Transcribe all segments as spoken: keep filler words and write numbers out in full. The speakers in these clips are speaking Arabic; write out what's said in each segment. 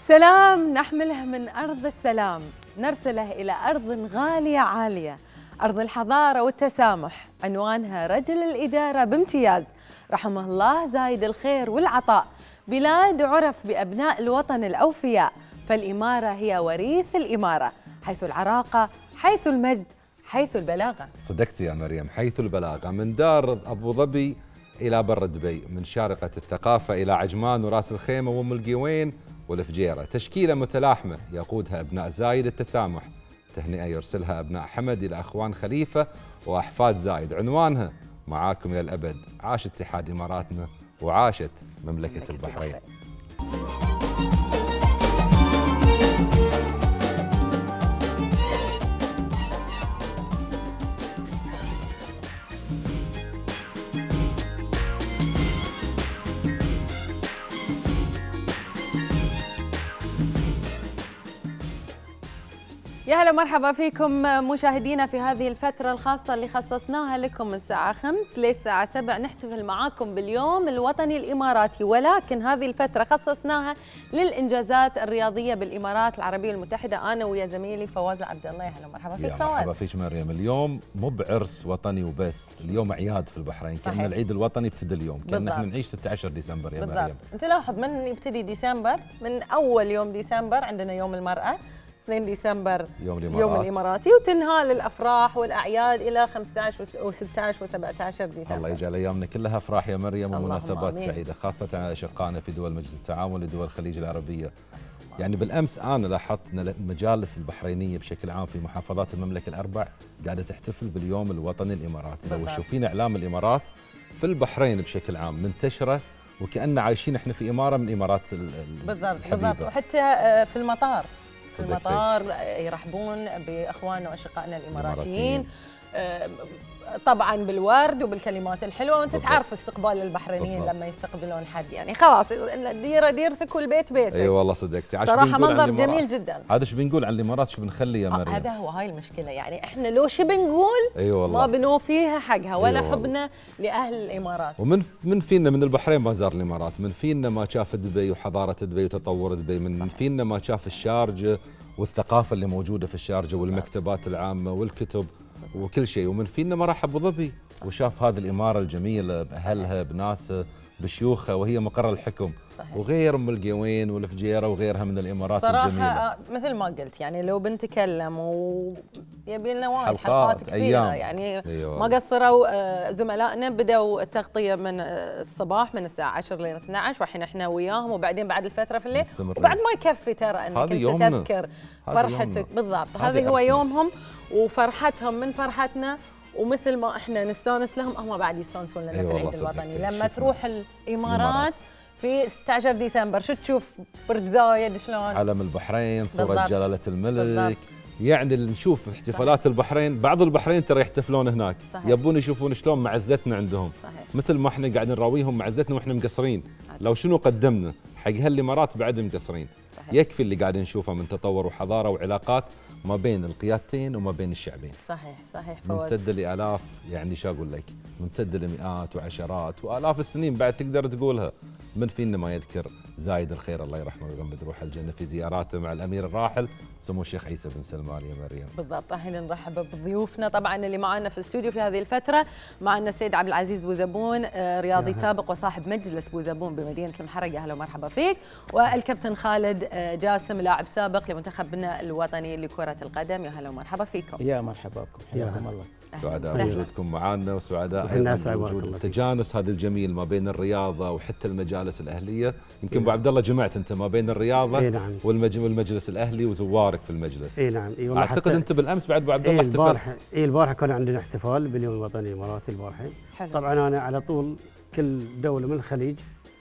سلام نحمله من أرض السلام، نرسله إلى أرض غالية عالية، أرض الحضارة والتسامح، عنوانها رجل الإدارة بامتياز رحمه الله زايد الخير والعطاء. بلاد عرف بأبناء الوطن الأوفياء، فالإمارة هي وريث الإمارة، حيث العراقة، حيث المجد، حيث البلاغة. صدقتي يا مريم، حيث البلاغة. من دار أبو ظبي إلى بر دبي، من شارقة الثقافة إلى عجمان وراس الخيمة وأم القوين والفجيرة، تشكيلة متلاحمة يقودها أبناء زايد التسامح، تهنئة يرسلها أبناء حمد إلى أخوان خليفة وأحفاد زايد، عنوانها معاكم إلى الأبد، عاش اتحاد إماراتنا وعاشت مملكة البحرين. يا هلا مرحبا فيكم مشاهدينا في هذه الفترة الخاصة اللي خصصناها لكم من الساعة خمس للساعة سبع، نحتفل معاكم باليوم الوطني الإماراتي، ولكن هذه الفترة خصصناها للإنجازات الرياضية بالإمارات العربية المتحدة. أنا ويا زميلي فواز عبد الله. يا هلا مرحبا فيك فواز. مرحبا فيك مريم. اليوم مو بعرس وطني وبس، اليوم أعياد في البحرين، كأن العيد الوطني ابتدى اليوم، كأن احنا نعيش ستة عشر ديسمبر يا بالضبط. مريم. أنت لاحظ من يبتدي ديسمبر، من أول يوم ديسمبر عندنا يوم المرأة، اثنين ديسمبر يوم الإمارات. يوم الإماراتي، وتنهى للأفراح والأعياد إلى خمسة عشر وستة عشر وسبعة عشر ديسمبر. الله يجعل أيامنا كلها أفراح يا مريم ومناسبات سعيدة، خاصة على أشقائنا في دول مجلس التعاون لدول الخليج العربية. يعني بالأمس أنا لاحظت أن المجالس البحرينية بشكل عام في محافظات المملكة الأربع قاعدة تحتفل باليوم الوطني الإماراتي. لو تشوفين إعلام الإمارات في البحرين بشكل عام منتشرة، وكأن عايشين احنا في إمارة من إمارات بالضبط بالضبط. وحتى في المطار في المطار يرحبون باخواننا واشقائنا الاماراتيين، طبعا بالورد وبالكلمات الحلوه، وانت تعرف استقبال البحرينيين لما يستقبلون حد، يعني خلاص ديره ديرتك والبيت بيتك. اي أيوة والله صدقتي، صراحه منظر جميل جدا. هذا ايش بنقول عن الامارات، شو بنخلي يا مريم؟ هذا هو هاي المشكله، يعني احنا لو شو بنقول أيوة ما بنوفيها حقها ولا أيوة حبنا لاهل الامارات. ومن من فينا من البحرين ما زار الامارات، من فينا ما شاف دبي وحضاره دبي وتطور دبي، من صحيح. فينا ما شاف الشارجه والثقافة اللي موجودة في الشارجة والمكتبات العامة والكتب وكل شيء، ومن فينا ما راح أبو ظبي وشاف هذه الإمارة الجميلة بأهلها بناسها بشيوخها، وهي مقر الحكم. صحيح. وغير أم القوين والفجيرة وغيرها من الإمارات صراحة الجميلة. صراحة مثل ما قلت، يعني لو بنتكلم ويبي لنا وايد حلقات كثيرة أيام. يعني أيوة. ما قصروا زملائنا، بدأوا التغطية من الصباح من الساعة عشرة لين اثني عشر، والحين احنا وياهم، وبعدين بعد الفترة في الليل مستمرين. وبعد ما يكفي ترى انك انت تذكر فرحتك. بالضبط، هذا هو يومهم وفرحتهم من فرحتنا، ومثل ما احنا نستانس لهم هم بعد يستانسون لنا أيوة في العيد الوطني. لما تروح الامارات في ستة عشر ديسمبر شو تشوف؟ برج زايد شلون؟ علم البحرين، صورة جلالة الملك. بالضبط. يعني نشوف احتفالات البحرين، بعض البحرين ترى يحتفلون هناك. صحيح. يبون يشوفون شلون معزتنا عندهم. صحيح. مثل ما احنا قاعدين نراويهم معزتنا واحنا مقصرين. صحيح. لو شنو قدمنا حق هالامارات بعد مقصرين. صحيح. يكفي اللي قاعدين نشوفه من تطور وحضاره وعلاقات ما بين القيادتين وما بين الشعبين. صحيح صحيح فواز. ممتده لالاف، يعني شو اقول لك، ممتده لمئات وعشرات والاف السنين بعد تقدر تقولها. من فينا ما يذكر زايد الخير الله يرحمه ويغمد روحه الجنه في زياراته مع الامير الراحل سمو الشيخ عيسى بن سلمان يا مريم. بالضبط. الحين نرحب بضيوفنا طبعا اللي معنا في الاستوديو في هذه الفتره. معنا السيد عبد العزيز بوزبون، رياضي سابق وصاحب مجلس بوزبون بمدينه المحرق، اهلا ومرحبا فيك. والكابتن خالد جاسم، لاعب سابق لمنتخبنا الوطني لكره القدم، يا هلا ومرحبا فيكم. يا مرحبا بكم، حياكم الله. سعداء بوجودكم معنا، وسعداء ايضا بوجود التجانس هذا الجميل ما بين الرياضه وحتى المجالس الاهليه. يمكن ابو عبد الله جمعت انت ما بين الرياضه إيه نعم. والمجلس الاهلي وزوارك في المجلس. اي نعم. إيه اعتقد انت بالامس بعد ابو عبد الله احتفلت. البارحه اي البارحه كان عندنا احتفال باليوم الوطني الاماراتي البارحه. طبعا انا على طول كل دوله من الخليج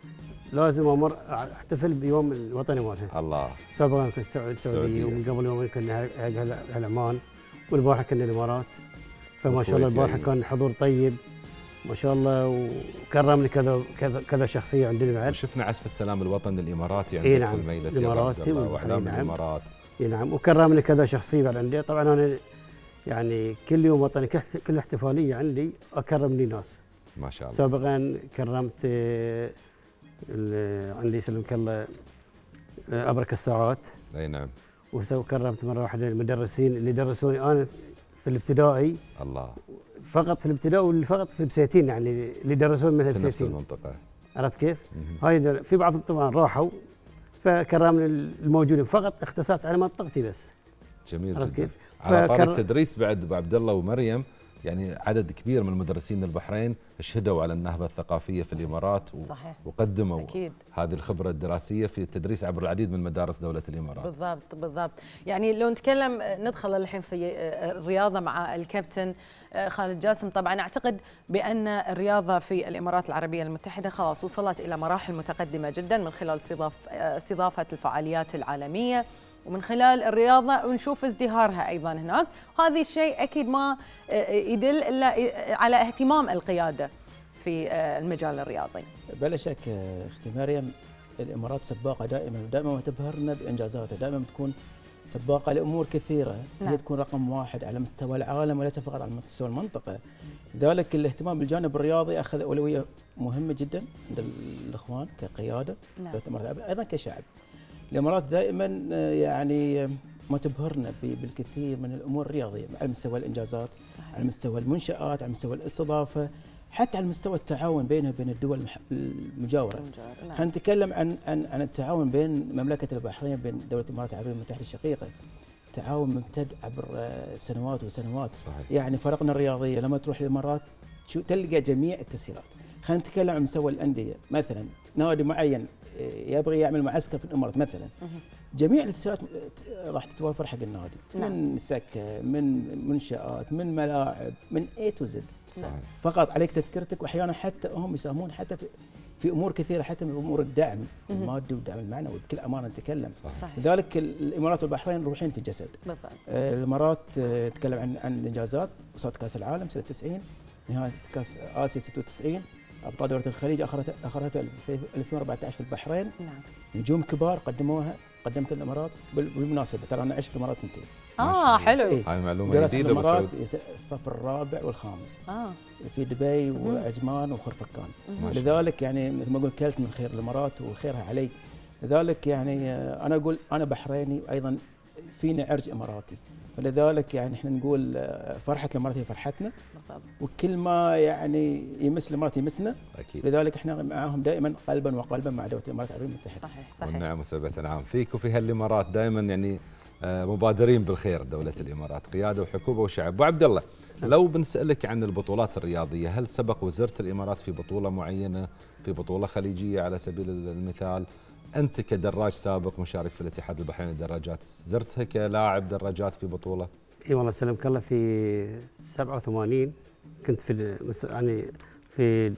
لازم امر احتفل بيوم الوطني الاماراتي. الله. سابقا كنت السعوديه، ومن قبل يومين كنا العمان، والبارحه كنا الامارات. فما شاء الله البارحه كان حضور طيب ما شاء الله، وكرمنا كذا كذا كذا شخصيه عندنا بعد. وشفنا عزف السلام الوطني الاماراتي عندك إيه نعم. في المجلس الاماراتي واعلام نعم. الامارات. اي نعم، وكرمنا كذا شخصيه بعد عندي. طبعا انا يعني كل يوم وطني كل احتفاليه عندي اكرم لي ناس ما شاء الله. سابقا كرمت عندي يسلمك الله ابرك الساعات. اي نعم. وكرمت مره واحده المدرسين اللي درسوني انا في الابتدائي. الله. فقط في الابتدائي واللي فقط في بسيتين، يعني اللي درسوني من بسيتين. في نفس المنطقه. عرفت كيف؟ هاي في بعضهم طبعا راحوا، فكرمني الموجودين، فقط اختصرت على منطقتي بس. جميل جدا. كيف؟ على طار التدريس بعد ابو عبد الله ومريم، يعني عدد كبير من المدرسين البحرين اشهدوا على النهضه الثقافيه في الامارات و... صحيح. وقدموا أكيد. هذه الخبره الدراسيه في التدريس عبر العديد من مدارس دوله الامارات. بالضبط بالضبط. يعني لو نتكلم ندخل الحين في الرياضه مع الكابتن خالد جاسم، طبعا اعتقد بان الرياضه في الامارات العربيه المتحده خلاص وصلت الى مراحل متقدمه جدا من خلال استضافه الفعاليات العالميه، ومن خلال الرياضة ونشوف ازدهارها أيضا هناك. هذا الشيء أكيد ما يدل إلا على اهتمام القيادة في المجال الرياضي. بلا شك أختي مريم، الإمارات سباقة دائما ودائما تبهرنا بإنجازاتها، دائما بتكون سباقة لأمور كثيرة. نعم. هي تكون رقم واحد على مستوى العالم وليس فقط على مستوى المنطقة. لذلك الاهتمام بالجانب الرياضي أخذ أولوية مهمة جدا عند الإخوان كقيادة. نعم. أيضا كشعب. الإمارات دائما يعني ما تبهرنا بالكثير من الأمور الرياضية على مستوى الإنجازات. صحيح. على مستوى المنشآت، على مستوى الاستضافة، حتى على مستوى التعاون بينها وبين الدول المجاورة. نعم. خلينا نتكلم عن عن عن التعاون بين مملكة البحرين وبين دولة الإمارات العربية المتحدة الشقيقة. تعاون ممتد عبر سنوات وسنوات. صحيح. يعني فرقنا الرياضية لما تروح الإمارات شو تلقى جميع التسهيلات. خلينا نتكلم عن مستوى الأندية، مثلا نادي معين يبغي يعمل معسكر في الامارات مثلا، جميع التسهيلات راح تتوافر حق النادي. نعم. من سكه، من منشآت، من ملاعب، من اي تو زد. فقط عليك تذكرتك، واحيانا حتى هم يساهمون حتى في في امور كثيره، حتى من امور الدعم المادي والدعم المعنوي، بكل امانه نتكلم. صحيح. لذلك الامارات والبحرين روحين في الجسد. بالضبط. آه الامارات آه تتكلم عن عن الانجازات، وصلت كاس العالم سنه تسعين، نهايه كاس اسيا ستة وتسعين، ابطال دوله الخليج اخرتها اخرها في ألفين وأربعة عشر في البحرين. نعم. نجوم كبار قدموها قدمت الامارات. بالمناسبه ترى انا عشت في الامارات سنتين. اه حلو. إيه؟ هاي معلومه جديده. الامارات الصف الرابع والخامس. اه في دبي وعجمان وخرفكان. لذلك يعني مثل ما قلت كلت من خير الامارات وخيرها علي. لذلك يعني انا اقول انا بحريني، وايضا فيني عرج اماراتي، فلذلك يعني احنا نقول فرحه الامارات هي فرحتنا. بالضبط. وكل ما يعني يمس الامارات يمسنا. اكيد. لذلك احنا معاهم دائما قلبا وقلبا مع دوله الامارات العربيه المتحده. صحيح صحيح. والنعم وسبعة نعم فيك وفي هالامارات دائما يعني مبادرين بالخير دوله الامارات، قياده وحكومه وشعب. ابو عبد الله، لو بنسالك عن البطولات الرياضيه، هل سبق وزرت الامارات في بطوله معينه، في بطوله خليجيه على سبيل المثال؟ أنت كدراج سابق مشارك في الاتحاد البحريني للدراجات، زرتها كلاعب دراجات في بطولة؟ اي والله سلمك الله، في سبعة وثمانين كنت في يعني في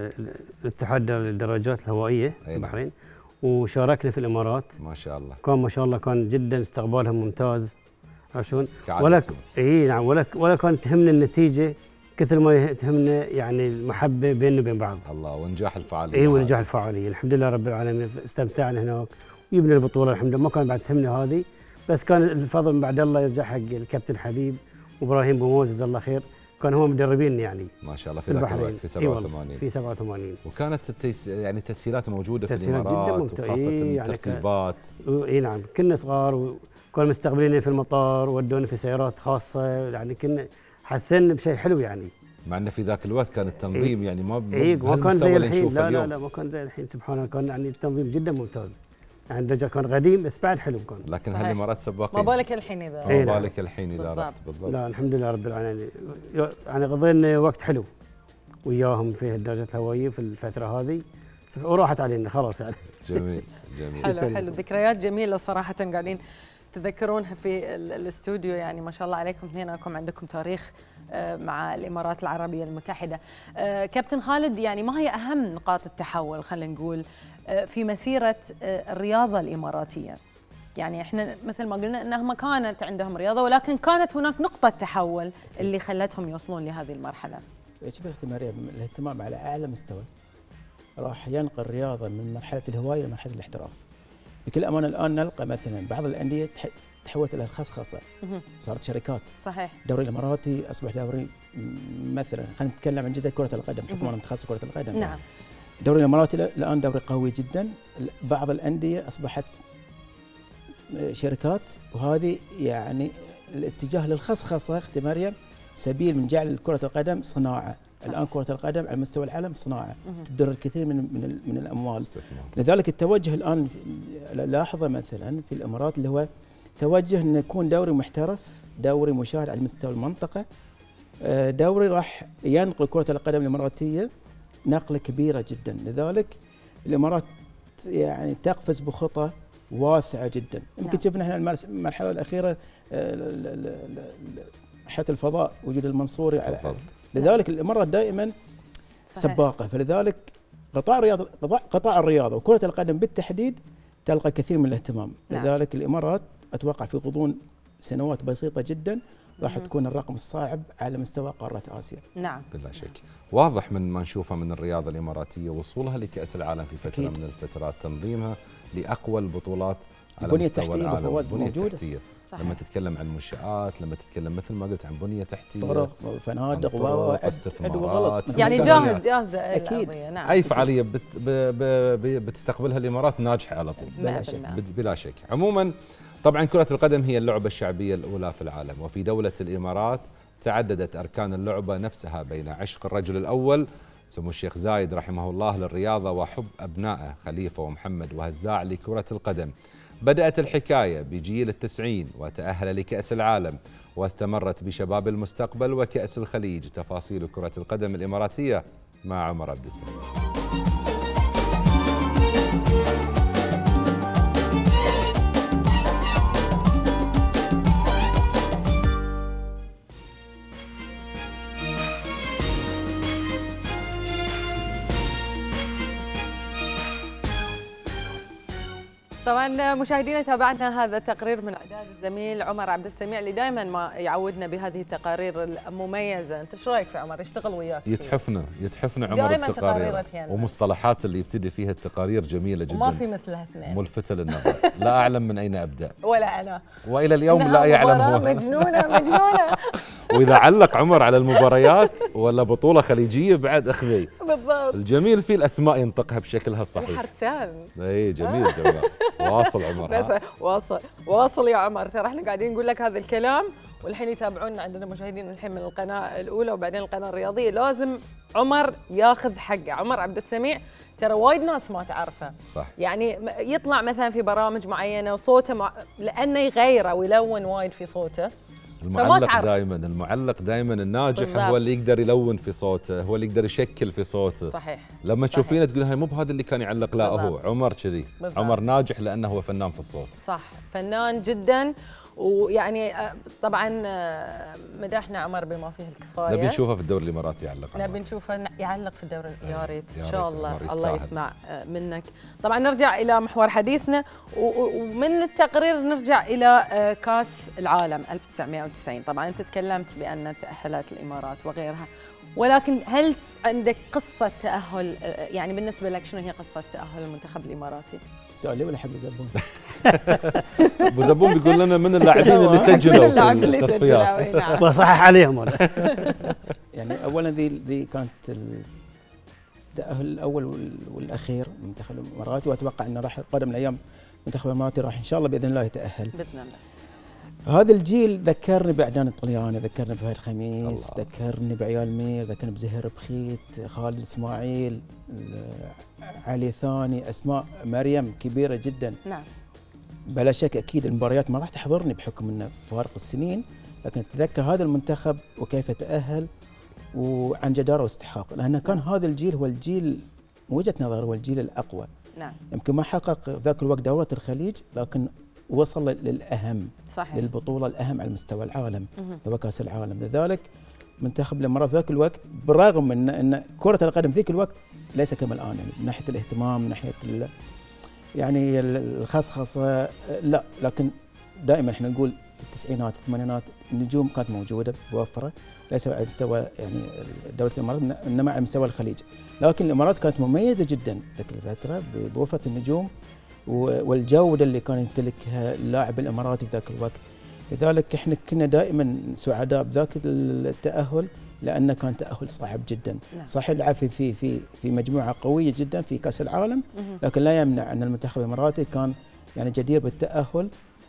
الاتحاد الدراجات الهوائية في البحرين، وشاركنا في الإمارات. ما شاء الله. كان ما شاء الله كان جدا استقبالهم ممتاز. عشان ولا اي نعم ولا ولا كانت تهمنا النتيجة كثر ما تهمنا يعني المحبة بيننا وبين بعض. الله، ونجاح الفعالية. اي ونجاح الفعالية، الحمد لله رب العالمين استمتعنا هناك وجبنا البطولة الحمد لله. ما كان بعد تهمنا هذه، بس كان الفضل من بعد الله يرجع حق الكابتن حبيب وابراهيم بوموز جزاه الله خير، كانوا هم مدربين يعني. ما شاء الله في ذاك الوقت في سبعة وثمانين. في سبعة وثمانين. وكانت التيس يعني التسهيلات موجودة تسهيلات في الامارات جدا وخاصة يعني الترتيبات. اي نعم، كنا صغار وكانوا مستقبلين في المطار ودونا في سيارات خاصة، يعني كنا حسنا بشيء حلو يعني. مع انه في ذاك الوقت كان التنظيم إيه يعني ما إيه ما كان زي الحين. لا لا لا ما كان زي الحين سبحان الله، كان يعني التنظيم جدا ممتاز. يعني الدرجة كان قديم بس بعد حلو كان. لكن هالامارات سباقين. ما بالك الحين اذا ما بالك الحين اذا رحت. بالضبط. لا الحمد لله رب العالمين، يعني قضينا وقت حلو وياهم في الدرجات الهوائية في الفترة هذه، وراحت علينا خلاص يعني. جميل جميل. حلو حلو، ذكريات جميلة صراحة قاعدين تذكرونها في الاستوديو. يعني ما شاء الله عليكم اثنينكم، عندكم تاريخ مع الإمارات العربية المتحدة. كابتن خالد، يعني ما هي أهم نقاط التحول خلينا نقول في مسيرة الرياضة الإماراتية؟ يعني احنا مثل ما قلنا انها ما كانت عندهم رياضة، ولكن كانت هناك نقطة تحول اللي خلتهم يوصلون لهذه المرحلة. شوف اختي مريم، الاهتمام على أعلى مستوى راح ينقل الرياضة من مرحلة الهواية لمرحلة الاحتراف. بكل أمانة الآن نلقى مثلا بعض الأندية تحولت الى الخصخصه، صارت شركات. صحيح. الدوري الاماراتي اصبح دوري مثلا، خلينا نتكلم عن جزء كره القدم بحكم انا متخصص في كره القدم. نعم. الدوري الاماراتي الان دوري قوي جدا، بعض الانديه اصبحت شركات، وهذه يعني الاتجاه للخصخصه اختي مريم سبيل من جعل كره القدم صناعه. صح. الان كره القدم على مستوى العالم صناعه تدر الكثير من من من الاموال استثمار. لذلك التوجه الان لاحظه مثلا في الامارات اللي هو توجه انه يكون دوري محترف، دوري مشاهد على مستوى المنطقه، دوري راح ينقل كره القدم الاماراتيه نقله كبيره جدا. لذلك الامارات يعني تقفز بخطى واسعه جدا. يمكن شفنا احنا المرحله الاخيره مرحله الفضاء وجود المنصوري على، لذلك الامارات دائما صحيح. سباقه، فلذلك قطاع الرياضه قطاع, قطاع الرياضه وكره القدم بالتحديد تلقى الكثير من الاهتمام. نعم. لذلك الامارات اتوقع في غضون سنوات بسيطه جدا راح تكون الرقم الصاعب على مستوى قاره اسيا. نعم بلا شك. واضح من ما نشوفه من الرياضه الاماراتيه وصولها لكاس العالم في فتره أكيد. من الفترات، تنظيمها لاقوى البطولات على مستوى العالم، البنيه التحتيه. لما تتكلم عن منشآت، لما تتكلم مثل ما قلت عن بنيه تحتيه، طرق وفنادق واستثمارات، يعني جاهز جاهزه اكيد. نعم. اي فعاليه بت بتستقبلها الامارات ناجحه على طول بلا شك بلا شك. عموما طبعا كره القدم هي اللعبه الشعبيه الاولى في العالم، وفي دوله الامارات تعددت اركان اللعبه نفسها بين عشق الرجل الاول سمو الشيخ زايد رحمه الله للرياضه وحب ابنائه خليفه ومحمد وهزاع لكره القدم. بدأت الحكاية بجيل التسعين وتأهل لكأس العالم، واستمرت بشباب المستقبل وكأس الخليج. تفاصيل كرة القدم الإماراتية مع عمر عبد السميع. طبعا مشاهدينا تابعنا هذا التقرير من اعداد الزميل عمر عبد السميع اللي دائما ما يعودنا بهذه التقارير المميزه. انت شو رايك في عمر؟ يشتغل وياك يتحفنا يتحفنا عمر التقارير ومصطلحات اللي يبتدي فيها التقارير جميله جدا وما في مثلها اثنين، ملفته للنظر. لا اعلم من اين ابدا ولا انا، والى اليوم لا يعلم هو. مجنونه مجنونه. واذا علق عمر على المباريات ولا بطوله خليجيه بعد اخذي بالضبط. الجميل فيه الاسماء ينطقها بشكلها الصحيح. حرتان. اي جميل جميل. واصل عمر. بس واصل واصل يا عمر، ترى احنا قاعدين نقول لك هذا الكلام والحين يتابعونا، عندنا مشاهدين الحين من القناه الاولى وبعدين القناه الرياضيه. لازم عمر ياخذ حقه. عمر عبد السميع ترى وايد ناس ما تعرفه، صح. يعني يطلع مثلا في برامج معينه وصوته مع... لانه يغيره ويلون وايد في صوته. المعلق دائما المعلق دائما الناجح بالضبط. هو اللي يقدر يلون في صوته، هو اللي يقدر يشكل في صوته. صحيح. لما تشوفينه تقول هاي مو بهذا اللي كان يعلق، لا بالضبط. هو عمر كذي. عمر ناجح لانه هو فنان في الصوت. صح، فنان جدا. ويعني طبعا مدحنا عمر بما فيه الكفايه. نبي نشوفه في الدوري الاماراتي يعلق. نبي نشوفه يعلق في الدوري. يا ريت ان شاء الله الله يسمع منك. طبعا نرجع الى محور حديثنا ومن التقرير نرجع الى كاس العالم ألف وتسعمئة وتسعين. طبعا انت تكلمت بان تاهلت الامارات وغيرها، ولكن هل عندك قصه تاهل؟ يعني بالنسبه لك شنو هي قصه تاهل المنتخب الاماراتي؟ سؤالي ولا حق زبون؟ ابو زبون بيقول لنا من اللاعبين اللي سجلوا في التصفيات بصحح عليهم. يعني اولا ذي ذي كانت التاهل الاول والاخير المنتخب الاماراتي، واتوقع انه راح قدم الايام المنتخب الاماراتي راح ان شاء الله باذن الله يتاهل باذن الله. هذا الجيل ذكرني بعدنان الطلياني، ذكرني بفهد خميس، الله. ذكرني بعيال مير، ذكرني بزهير بخيت، خالد اسماعيل، علي ثاني، اسماء مريم كبيره جدا. نعم. بلا شك اكيد المباريات ما راح تحضرني بحكم انه فارق السنين، لكن اتذكر هذا المنتخب وكيف تاهل وعن جداره واستحقاق، لان كان هذا الجيل هو الجيل وجهه نظر هو الجيل الاقوى. نعم. يمكن ما حقق ذاك الوقت دوره الخليج، لكن وصل للاهم. صحيح. للبطوله الاهم على مستوى العالم اللي هو كاس العالم. لذلك منتخب الامارات ذاك الوقت بالرغم من ان كره القدم ذيك الوقت ليس كما الان، يعني من ناحيه الاهتمام، من ناحيه يعني الخصخصه لا، لكن دائما احنا نقول في التسعينات الثمانينات النجوم كانت موجوده بوفره، ليس على مستوى يعني دوله الامارات انما على مستوى الخليج، لكن الامارات كانت مميزه جدا ذيك الفتره بوفره النجوم والجوده اللي كان يمتلكها اللاعب الاماراتي في ذاك الوقت. لذلك احنا كنا دائما سعداء بذاك التاهل لانه كان تاهل صعب جدا. نعم. صحيح لعب في في في في مجموعه قويه جدا في كاس العالم، لكن لا يمنع ان المنتخب الاماراتي كان يعني جدير بالتاهل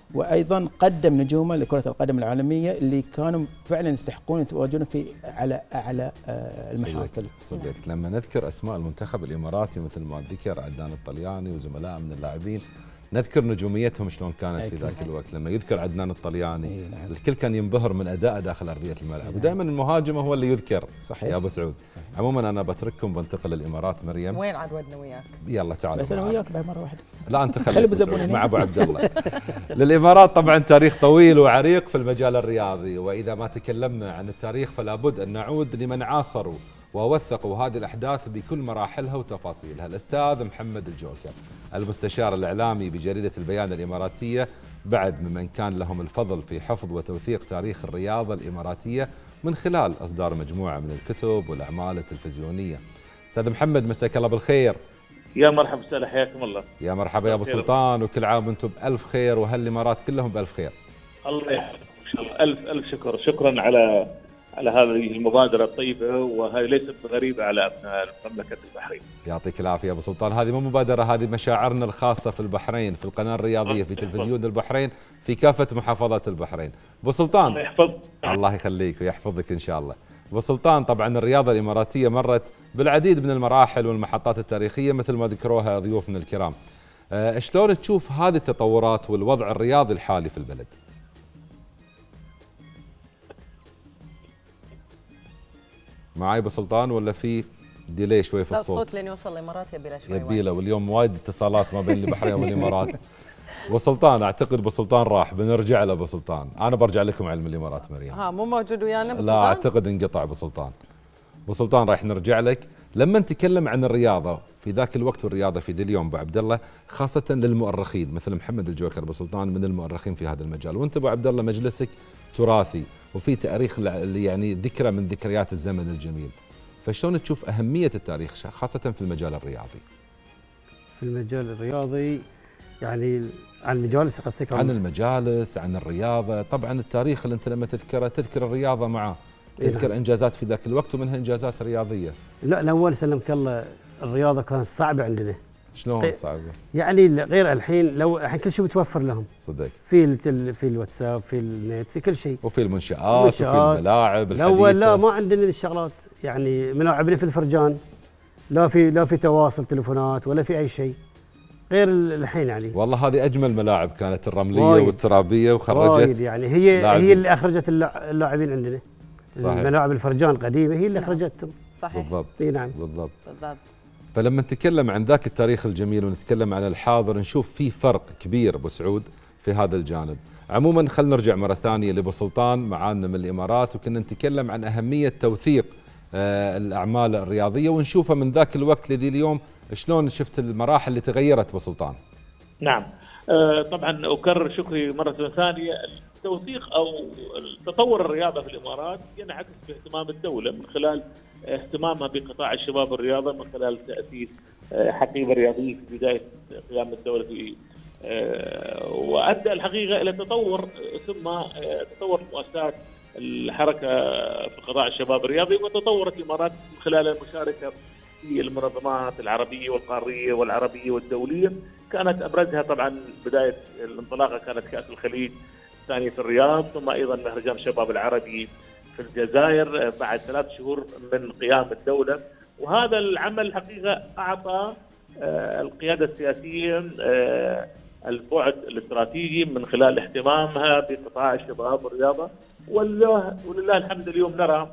وايضا قدم نجومه لكره القدم العالميه اللي كانوا فعلا يستحقون يتواجدون في على اعلى المحافل. صدق لما نذكر اسماء المنتخب الاماراتي مثل ما ذكر عدنان الطلياني وزملاء من اللاعبين، نذكر نجوميتهم شلون كانت في ذاك الوقت. لما يذكر عدنان الطلياني نعم. الكل كان ينبهر من اداءه داخل ارضيه الملعب، نعم. ودائما المهاجم هو اللي يذكر. صحيح يا ابو سعود. صحيح. عموما انا بترككم بنتقل للامارات. مريم وين عاد ودنا وياك؟ يلا تعال. بس انا وياك بعد مره واحده. لا انت خليك مع ابو عبد الله. للامارات طبعا تاريخ طويل وعريق في المجال الرياضي، واذا ما تكلمنا عن التاريخ فلا بد ان نعود لمن عاصروا ووثقوا هذه الأحداث بكل مراحلها وتفاصيلها. الأستاذ محمد الجوكر المستشار الإعلامي بجريدة البيان الإماراتية، بعد ممن كان لهم الفضل في حفظ وتوثيق تاريخ الرياضة الإماراتية من خلال إصدار مجموعة من الكتب والأعمال التلفزيونية. أستاذ محمد مساك الله بالخير. يا مرحبا وسهلا، حياكم الله. يا مرحبا يا أبو سلطان، وكل عام وأنتم بألف خير وهل الإمارات كلهم بألف خير. الله يحفظك إن شاء الله. ألف ألف شكر، شكرا على على هذه المبادرة الطيبة، وهذه ليست غريبة على أبناء مملكة البحرين. يعطيك العافية أبو سلطان. هذه مو مبادرة، هذه مشاعرنا الخاصة في البحرين، في القناة الرياضية، في تلفزيون البحرين، في كافة محافظات البحرين. أبو سلطان الله يحفظ. الله يخليك ويحفظك إن شاء الله. أبو سلطان طبعا الرياضة الإماراتية مرت بالعديد من المراحل والمحطات التاريخية مثل ما ذكروها ضيوفنا الكرام. أه شلون تشوف هذه التطورات والوضع الرياضي الحالي في البلد؟ معاي ابو سلطان ولا في ديلي شوي في الصوت؟ لا الصوت لين يوصل الامارات يبي له شوي. يبي له، واليوم وايد اتصالات ما بين البحرين والامارات. ابو سلطان اعتقد ابو سلطان راح، بنرجع له ابو سلطان. انا برجع لكم علم الامارات مريم. ها مو موجود ويانا ابو سلطان؟ لا اعتقد انقطع ابو سلطان. ابو سلطان راح نرجع لك. لما نتكلم عن الرياضه في ذاك الوقت والرياضه في ذي اليوم ابو عبد الله، خاصه للمؤرخين مثل محمد الجوكر ابو سلطان من المؤرخين في هذا المجال، وانت ابو عبد الله مجلسك تراثي وفي تاريخ اللي يعني ذكرى من ذكريات الزمن الجميل. فشلون تشوف أهمية التاريخ خاصة في المجال الرياضي؟ في المجال الرياضي يعني عن المجالس قصدك؟ عن المجالس، عن الرياضة. طبعا التاريخ اللي أنت لما تذكره تذكر الرياضة معاه، تذكر إنجازات في ذاك الوقت ومنها إنجازات رياضية. لا الأول سلمك الله الرياضة كانت صعبة عندنا. شلون صعبة؟ يعني غير الحين، لو الحين كل شيء متوفر لهم. صدق. في التل في الواتساب، في النت، في كل شيء. وفي المنشآت وفي الملاعب الحديثة. الأول لا ما عندنا هذه الشغلات، يعني ملاعبنا في الفرجان، لا في لا في تواصل تليفونات ولا في أي شيء. غير الحين يعني. والله هذه أجمل ملاعب كانت الرملية وايد والترابية، وخرجت يعني هي لاعبين. هي اللي أخرجت اللاعبين عندنا. صحيح. الملاعب الفرجان القديمة هي اللي أخرجتهم. صحيح. بالضبط. اي نعم. بالضبط. بالضبط. فلما نتكلم عن ذاك التاريخ الجميل ونتكلم عن الحاضر نشوف في فرق كبير ابو سعود في هذا الجانب. عموما خلينا نرجع مره ثانيه لابو سلطان معانا من الامارات، وكنا نتكلم عن اهميه توثيق آه الاعمال الرياضيه ونشوفها من ذاك الوقت لذي اليوم. شلون شفت المراحل اللي تغيرت ابو سلطان؟ نعم آه طبعا اكرر شكري مره ثانيه. التوثيق او تطور الرياضه في الامارات ينعكس باهتمام الدوله من خلال اهتمامها بقطاع الشباب والرياضه، من خلال تاسيس حقيبه رياضيه في بدايه قيام الدوله في وادى الحقيقه الى تطور ثم تطور مؤسسات الحركه في قطاع الشباب الرياضي، وتطورت الامارات من خلال المشاركه في المنظمات العربيه والقاريه والعربيه والدوليه. كانت ابرزها طبعا بدايه الانطلاقه كانت كاس الخليج الثانيه في الرياض، ثم ايضا مهرجان الشباب العربي في الجزائر بعد ثلاث شهور من قيام الدوله. وهذا العمل الحقيقه اعطى القياده السياسيه البعد الاستراتيجي من خلال اهتمامها بقطاع الشباب والرياضه. ولله ولله الحمد اليوم نرى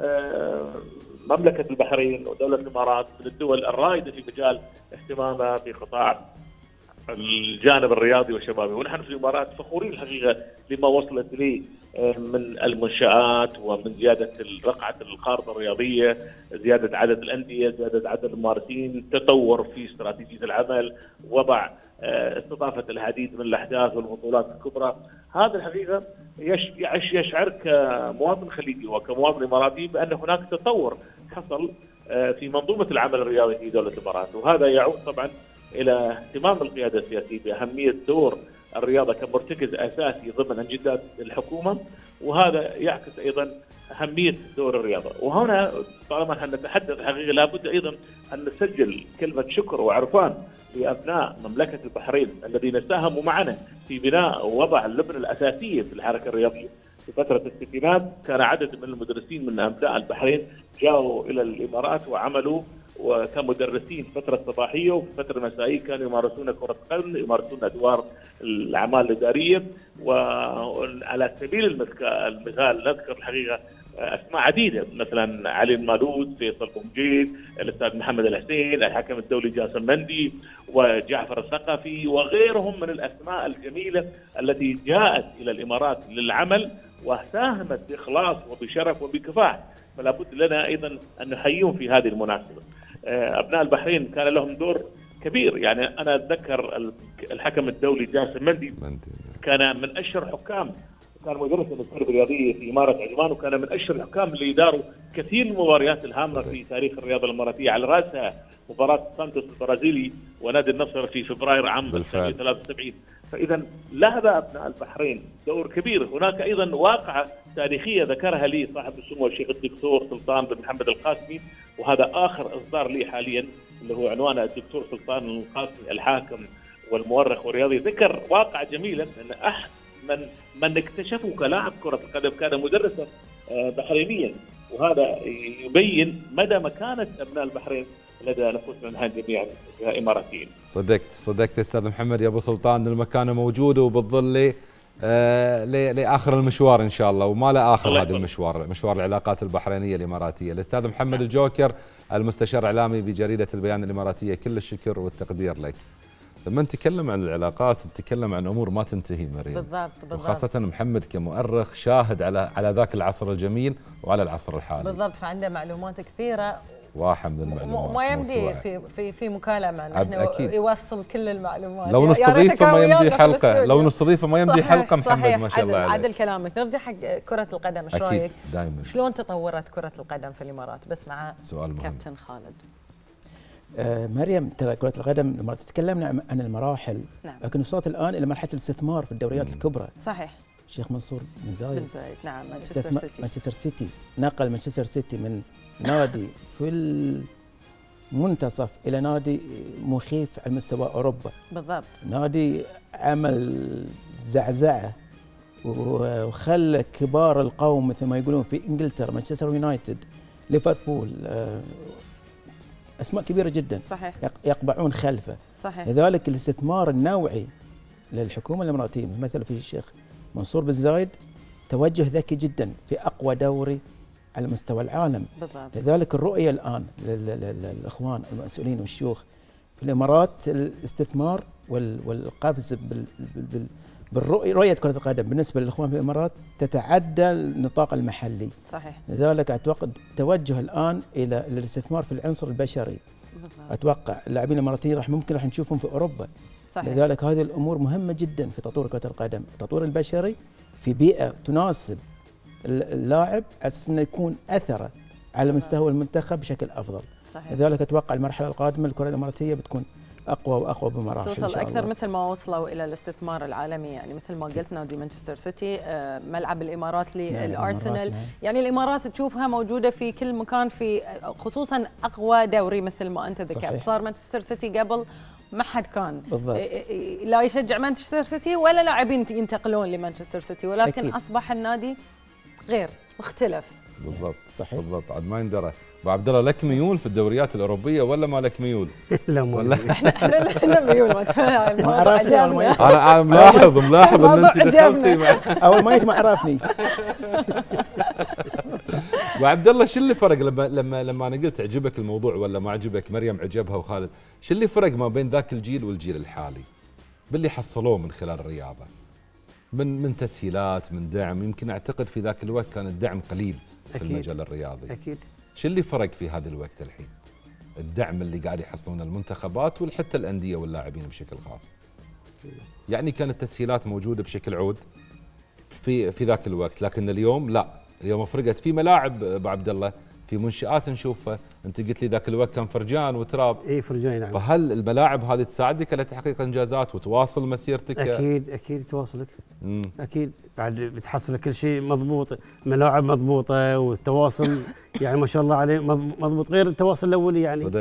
مملكه البحرين ودوله الامارات من الدول الرائده في مجال اهتمامها بقطاع الجانب الرياضي والشبابي، ونحن في الامارات فخورين الحقيقه لما وصلت اليه من المنشآت ومن زياده رقعه الخارطه الرياضيه، زياده عدد الانديه، زياده عدد الممارسين، تطور في استراتيجيه العمل، وضع استضافه العديد من الاحداث والبطولات الكبرى. هذا الحقيقه يش يشعر كمواطن خليجي وكمواطن اماراتي بان هناك تطور حصل في منظومه العمل الرياضي في دوله الامارات، وهذا يعود طبعا الى اهتمام القياده السياسيه باهميه دور الرياضه كمرتكز اساسي ضمن انجازات الحكومه، وهذا يعكس ايضا اهميه دور الرياضه. وهنا طالما نحن نتحدث حقيقه لابد ايضا ان نسجل كلمه شكر وعرفان لابناء مملكه البحرين الذين ساهموا معنا في بناء ووضع اللبنه الاساسيه في الحركه الرياضيه في فتره الستينات. كان عدد من المدرسين من ابناء البحرين جاءوا الى الامارات وعملوا وكمدرسين فتره صباحيه، وفي فتره مسائيه كانوا يمارسون كره قدم، يمارسون ادوار الاعمال الاداريه. وعلى سبيل المثال نذكر الحقيقه اسماء عديده، مثلا علي المالود، فيصل بومجيد، الاستاذ محمد الحسين، الحكم الدولي جاسم مندي، وجعفر الثقفي، وغيرهم من الاسماء الجميله التي جاءت الى الامارات للعمل وساهمت باخلاص وبشرف وبكفاح. فلا بد لنا ايضا ان نحييهم في هذه المناسبه. ابناء البحرين كان لهم دور كبير، يعني انا اتذكر الحكم الدولي جاسم مندي كان من اشهر حكام، كان مدرسا للتربيه الرياضيه في اماره عجمان، وكان من اشهر الحكام اللي داروا كثير من المباريات الهامه في تاريخ الرياضه الاماراتيه، على راسها مباراه سانتوس البرازيلي ونادي النصر في فبراير عام ألف وتسعمئة وثلاثة وسبعين. فاذا لعب ابناء البحرين دور كبير. هناك ايضا واقعه تاريخيه ذكرها لي صاحب السمو الشيخ الدكتور سلطان بن محمد القاسمي، وهذا اخر اصدار لي حاليا اللي هو عنوانه الدكتور سلطان القاسمي الحاكم والمؤرخ والرياضي. ذكر واقعه جميله ان احد من من اكتشفه كلاعب كره القدم كان مدرسا بحرينيا، وهذا يبين مدى مكانه ابناء البحرين لدى نفوسنا نحن جميعا كاماراتيين. صدقت صدقت استاذ محمد يا ابو سلطان، المكانه موجوده وبتظل آه لاخر المشوار ان شاء الله، وما لا اخر هذا المشوار، مشوار العلاقات البحرينيه الاماراتيه. الاستاذ محمد الجوكر المستشار الاعلامي بجريده البيان الاماراتيه، كل الشكر والتقدير لك. لما نتكلم عن العلاقات نتكلم عن امور ما تنتهي مريم. بالضبط بالضبط. وخاصه محمد كمؤرخ شاهد على على ذاك العصر الجميل وعلى العصر الحالي. بالضبط، فعنده معلومات كثيره واحد من المعلومات ما يمدي في في في مكالمه نحن يوصل كل المعلومات. لو نستضيفه ما يمدي حلقه، لو نستضيفه ما يمدي حلقه محمد ما شاء الله عليه. عدل كلامك. نرجع حق كره القدم، ايش رايك؟ دائما شلون تطورت كره القدم في الامارات؟ بس مع سؤال مهم. كابتن خالد. آه مريم، ترى كرة القدم لما تكلمنا عن المراحل، نعم. لكن وصلت الآن إلى مرحلة الاستثمار في الدوريات مم. الكبرى. صحيح. الشيخ منصور بن زايد بن زايد نعم. مانشستر سيتي مانشستر سيتي نقل مانشستر سيتي من نادي في المنتصف إلى نادي مخيف على مستوى أوروبا. بالضبط. نادي عمل زعزعة وخلى كبار القوم مثل ما يقولون في إنجلترا، مانشستر يونايتد، ليفربول، آه أسماء كبيرة جدا صحيح يقبعون خلفه. صحيح. لذلك الاستثمار النوعي للحكومة الإماراتية مثل في الشيخ منصور بن زايد توجه ذكي جدا في أقوى دوري على مستوى العالم. بالضبط. لذلك الرؤية الآن للإخوان المسؤولين والشيوخ في الإمارات الاستثمار والقفز بالرؤية رؤية كرة القدم بالنسبة للإخوان في الإمارات تتعدى النطاق المحلي. صحيح. لذلك أتوقع توجه الآن إلى الاستثمار في العنصر البشري. بالضبط. أتوقع اللاعبين الإماراتيين راح ممكن راح نشوفهم في أوروبا. صحيح. لذلك هذه الأمور مهمة جدا في تطوير كرة القدم، التطوير البشري في بيئة تناسب اللاعب على أساس أنه يكون أثره على مستوى المنتخب بشكل أفضل. صحيح. لذلك أتوقع المرحلة القادمة للكرة الإماراتية بتكون أقوى وأقوى بمراحل توصل أكثر مثل ما وصلوا إلى الاستثمار العالمي، يعني مثل ما قلت نادي مانشستر سيتي، ملعب الإمارات للأرسنال. نعم. يعني الإمارات تشوفها موجودة في كل مكان، في خصوصا أقوى دوري مثل ما أنت ذكرت. صار مانشستر سيتي قبل ما حد كان بالضبط. لا يشجع مانشستر سيتي ولا لاعبين ينتقلون لمانشستر سيتي، ولكن أكيد. أصبح النادي غير مختلف. بالضبط صحيح. بالضبط عاد ما يندرى. ابو عبد الله لك ميول في الدوريات الاوروبيه ولا ما لك ميول؟ لا ما احنا احنا لنا ميول. ما عرفني انا انا ملاحظ ملاحظ ان انت دخلتي مع اول ما ما عرفني. ابو عبد الله شو اللي فرق لما لما لما انا قلت عجبك الموضوع ولا ما عجبك؟ مريم عجبها وخالد، شو اللي فرق ما بين ذاك الجيل والجيل الحالي باللي حصلوه من خلال الرياضه؟ من من تسهيلات، من دعم. يمكن اعتقد في ذاك الوقت كان الدعم قليل في أكيد. المجال الرياضي. اكيد. شو اللي فرق في هذا الوقت الحين؟ الدعم اللي قاعد يحصلون المنتخبات وحتى الانديه واللاعبين بشكل خاص. يعني كانت التسهيلات موجوده بشكل عود في في ذاك الوقت، لكن اليوم لا، اليوم فرقت في ملاعب ابو عبد الله، في منشآت نشوفها، انت قلت لي ذاك الوقت كان فرجان وتراب. اي فرجان نعم. فهل الملاعب هذه تساعدك على تحقيق انجازات وتواصل مسيرتك؟ اكيد اكيد تواصلك. مم. اكيد بعد بتحصل كل شيء مضبوط، ملاعب مضبوطه والتواصل يعني ما شاء الله عليه مضبوط، غير التواصل الاولي يعني. صدق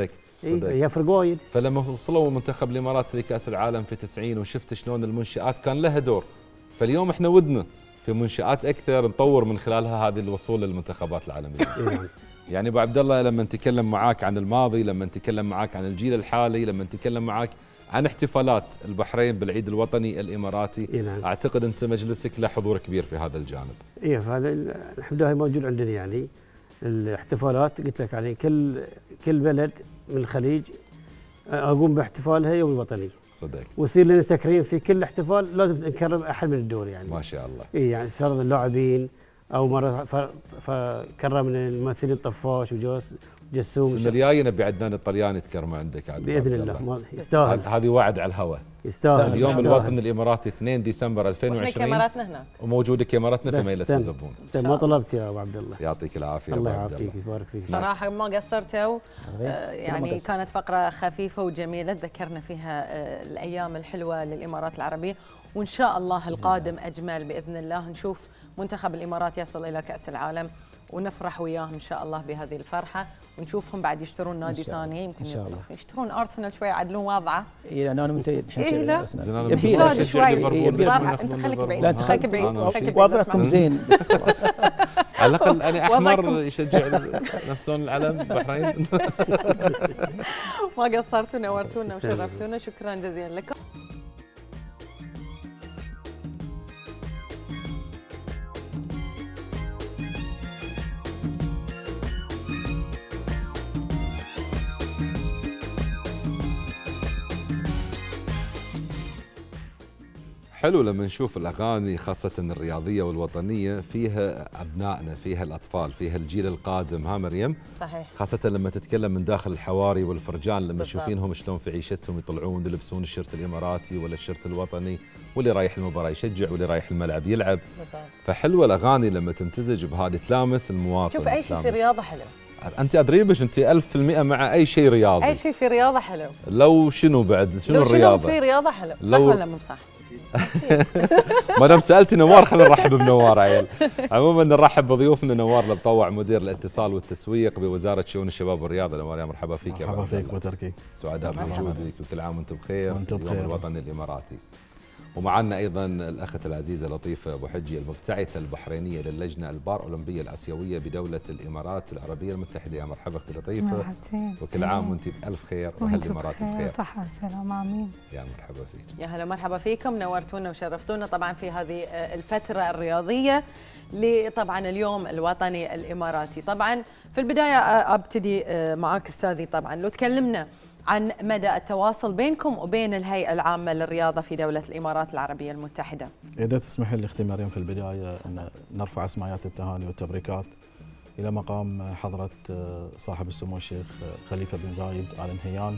إيه يفرق وايد. فلما وصلوا منتخب الامارات لكاس العالم في تسعين وشفت شلون المنشآت كان لها دور، فاليوم احنا ودنا في منشآت اكثر نطور من خلالها هذه الوصول للمنتخبات العالميه. يعني ابو عبد الله لما نتكلم معاك عن الماضي، لما نتكلم معاك عن الجيل الحالي، لما نتكلم معاك عن احتفالات البحرين بالعيد الوطني الاماراتي، إيه اعتقد انت مجلسك له حضور كبير في هذا الجانب. ايه هذا الحمد لله موجود عندنا. يعني الاحتفالات قلت لك يعني كل كل بلد من الخليج اقوم باحتفالها يوم الوطني. صدق. ويصير لنا تكريم في كل احتفال، لازم نكرم احد من الدول يعني. ما شاء الله. اي يعني فرض اللاعبين او مره فكرمنا الممثلين طفاش وجوس جسوم. السنه الجايه نبي عدنان الطلياني يتكرم عندك عاد باذن الله. يستاهل. هذه وعد على الهواء. يستاهل. اليوم الوطني الاماراتي اثنين ديسمبر ألفين وعشرين. واحنا كاميراتنا هناك. وموجوده كاميراتنا في ميلة مزبون. انت ما طلبت يا ابو عبد الله. يعطيك العافيه. الله يعافيك ويبارك فيك. صراحه ما قصرتوا. آه يعني كانت فقره خفيفه وجميله ذكرنا فيها آه الايام الحلوه للامارات العربيه، وان شاء الله القادم اجمل باذن الله. نشوف منتخب الامارات يصل الى كاس العالم ونفرح وياهم ان شاء الله بهذه الفرحه، ونشوفهم بعد يشترون نادي ثاني، يمكن يشترون ارسنال شوي يعدلون وضعه. اي انا منتهي الحين ارسنال شوي. انت خليك بعيد. لا انت خليك بعيد. وضعكم زين بس خلاص. على الاقل انا احمر يشجع نفس لون العلم البحرين. ما قصرتوا، نورتونا وشرفتونا، شكرا جزيلا لكم. حلو لما نشوف الأغاني خاصة الرياضية والوطنية فيها أبنائنا، فيها الأطفال، فيها الجيل القادم. ها مريم؟ صحيح. خاصة لما تتكلم من داخل الحواري والفرجان، لما تشوفينهم شلون في عيشتهم يطلعون يلبسون الشيرت الإماراتي ولا الشيرت الوطني، واللي رايح المباراة يشجع واللي رايح الملعب يلعب. بالضبط. فحلوة الأغاني لما تمتزج بهذه تلامس المواطن. شوف أي شيء في رياضة حلو. انت ادري بش انت ألف في المئة مع اي شيء رياضي. اي شيء في رياضة حلو. لو شنو بعد شنو لو الرياضة؟ شنو في رياضة حلو. صح ولا مو صح؟ ما دام سالتي نوار خلينا نرحب بنوار عيل. عموما نرحب بضيوفنا نوار المطوع مدير الاتصال والتسويق بوزاره شؤون الشباب والرياضه. نوار يا مرحبا فيك. يا مرحبا فيك وتركي. سعداء بوجودك وكل عام وانتم بخير. وانتم بخير. اليوم الوطني الاماراتي. ومعنا ايضا الاخت العزيزه لطيفه ابو حجي المبتعثه البحرينيه للجنه البارالمبيه الاسيويه بدوله الامارات العربيه المتحده. يا مرحبا اختي لطيفه. مرحبتين. وكل عام وانت بالف خير واهالامارات بخير. صحه وسلامه امين. يا مرحبا فيك. يا هلا مرحبا فيكم، نورتونا وشرفتونا طبعا في هذه الفتره الرياضيه لطبعا اليوم الوطني الاماراتي. طبعا في البدايه ابتدي معاك استاذي. طبعا لو تكلمنا عن مدى التواصل بينكم وبين الهيئة العامة للرياضة في دولة الإمارات العربية المتحدة. إذا تسمح لي أختي مريم في البداية أن نرفع أسمايات التهاني والتبريكات إلى مقام حضرة صاحب السمو الشيخ خليفة بن زايد آل نهيان،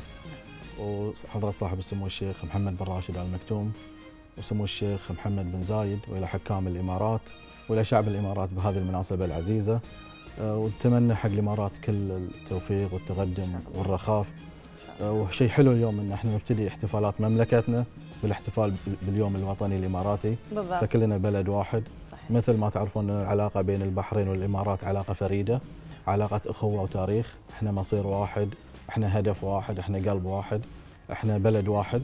وحضرة صاحب السمو الشيخ محمد بن راشد آل مكتوم، وسمو الشيخ محمد بن زايد، وإلى حكام الإمارات وإلى شعب الإمارات بهذه المناسبة العزيزة. ونتمنى حق الإمارات كل التوفيق والتقدم والرخاء. وشيء حلو اليوم ان احنا نبتدي احتفالات مملكتنا بالاحتفال باليوم الوطني الاماراتي. بالضبط. فكلنا بلد واحد. صحيح. مثل ما تعرفون العلاقه بين البحرين والامارات علاقه فريده، علاقه اخوه وتاريخ، احنا مصير واحد، احنا هدف واحد، احنا قلب واحد، احنا بلد واحد.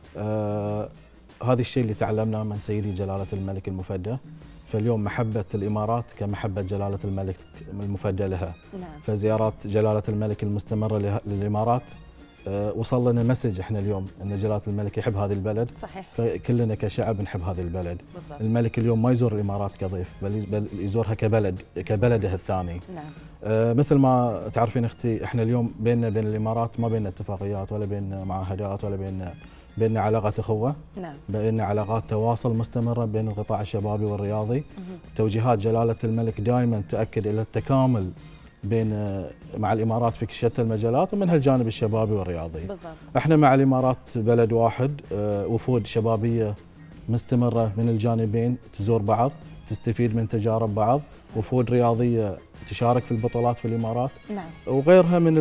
آه هذا الشيء اللي تعلمناه من سيدي جلاله الملك المفدى. فاليوم محبة الإمارات كمحبة جلالة الملك المفدى لها. نعم. فزيارات جلالة الملك المستمرة للإمارات أه وصل لنا مسج احنا اليوم ان جلاله الملك يحب هذه البلد. صحيح. فكلنا كشعب نحب هذه البلد. بالضبط. الملك اليوم ما يزور الامارات كضيف، بل, بل يزورها كبلد كبلده الثاني. نعم. أه مثل ما تعرفين اختي احنا اليوم بيننا بين الامارات ما بيننا اتفاقيات ولا بيننا معاهدات ولا بيننا بيننا علاقات اخوه. نعم. بيننا علاقات تواصل مستمره بين القطاع الشبابي والرياضي. مه. توجيهات جلاله الملك دائما تؤكد الى التكامل بين مع الامارات في شتى المجالات ومنها الجانب الشبابي والرياضي. بالضبط. احنا مع الامارات بلد واحد، وفود شبابيه مستمره من الجانبين تزور بعض، تستفيد من تجارب بعض، وفود رياضيه تشارك في البطولات في الامارات. نعم. وغيرها من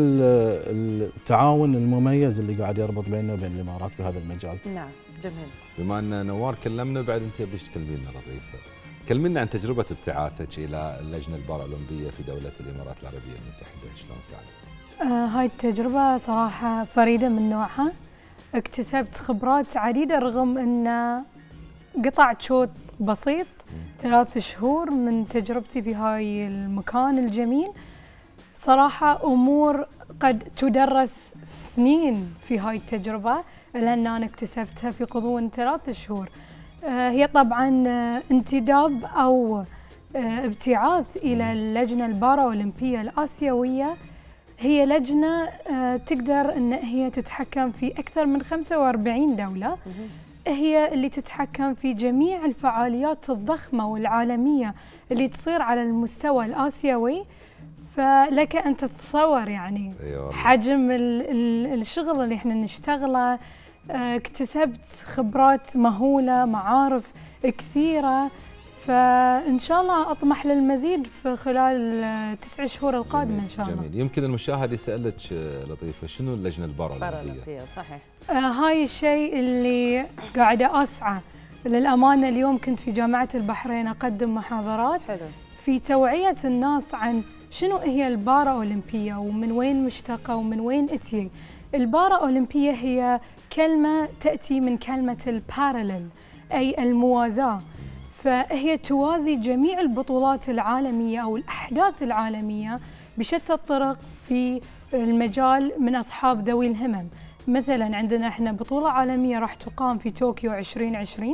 التعاون المميز اللي قاعد يربط بيننا وبين الامارات في هذا المجال. نعم، جميل. بما ان نوار كلمنا بعد انت بيش تكلمينا لطيفه. كلمنا عن تجربة ابتعاثك إلى اللجنة البارالمبية في دولة الإمارات العربية المتحدة، شلون كانت؟ آه هاي التجربة صراحة فريدة من نوعها، اكتسبت خبرات عديدة رغم أن قطعت شوط بسيط ثلاث شهور من تجربتي في هاي المكان الجميل. صراحة أمور قد تدرس سنين في هاي التجربة لأن أنا اكتسبتها في غضون ثلاث شهور. آه هي طبعا آه انتداب أو آه ابتعاث إلى اللجنة البارالمبية الآسيوية. هي لجنة آه تقدر أن هي تتحكم في أكثر من خمسة وأربعين دولة، هي اللي تتحكم في جميع الفعاليات الضخمة والعالمية اللي تصير على المستوى الآسيوي. فلك أن تتصور يعني حجم ال ال الشغل اللي احنا نشتغله. اكتسبت خبرات مهولة، معارف كثيرة، فإن شاء الله أطمح للمزيد في خلال التسع شهور القادمة إن شاء الله. جميل. يمكن المشاهد يسألك لطيفة شنو اللجنة البارالمبية؟ صحيح. آه هاي الشيء اللي قاعدة أسعى للأمانة. اليوم كنت في جامعة البحرين أقدم محاضرات حلو. في توعية الناس عن شنو هي البارا أولمبية ومن وين مشتقة ومن وين اتي. البارا أولمبية هي كلمة تأتي من كلمة البارالل أي الموازاة، فهي توازي جميع البطولات العالمية أو الأحداث العالمية بشتى الطرق في المجال من أصحاب ذوي الهمم. مثلا عندنا احنا بطولة عالمية راح تقام في طوكيو عشرين عشرين،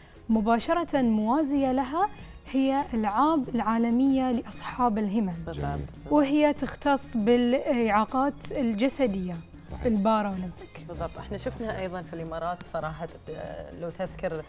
مباشرة موازية لها هي الألعاب العالمية لأصحاب الهمم، وهي تختص بالإعاقات الجسدية البارا أولمبيك. بالضبط. احنا شفنا أيضا في الإمارات صراحة لو تذكر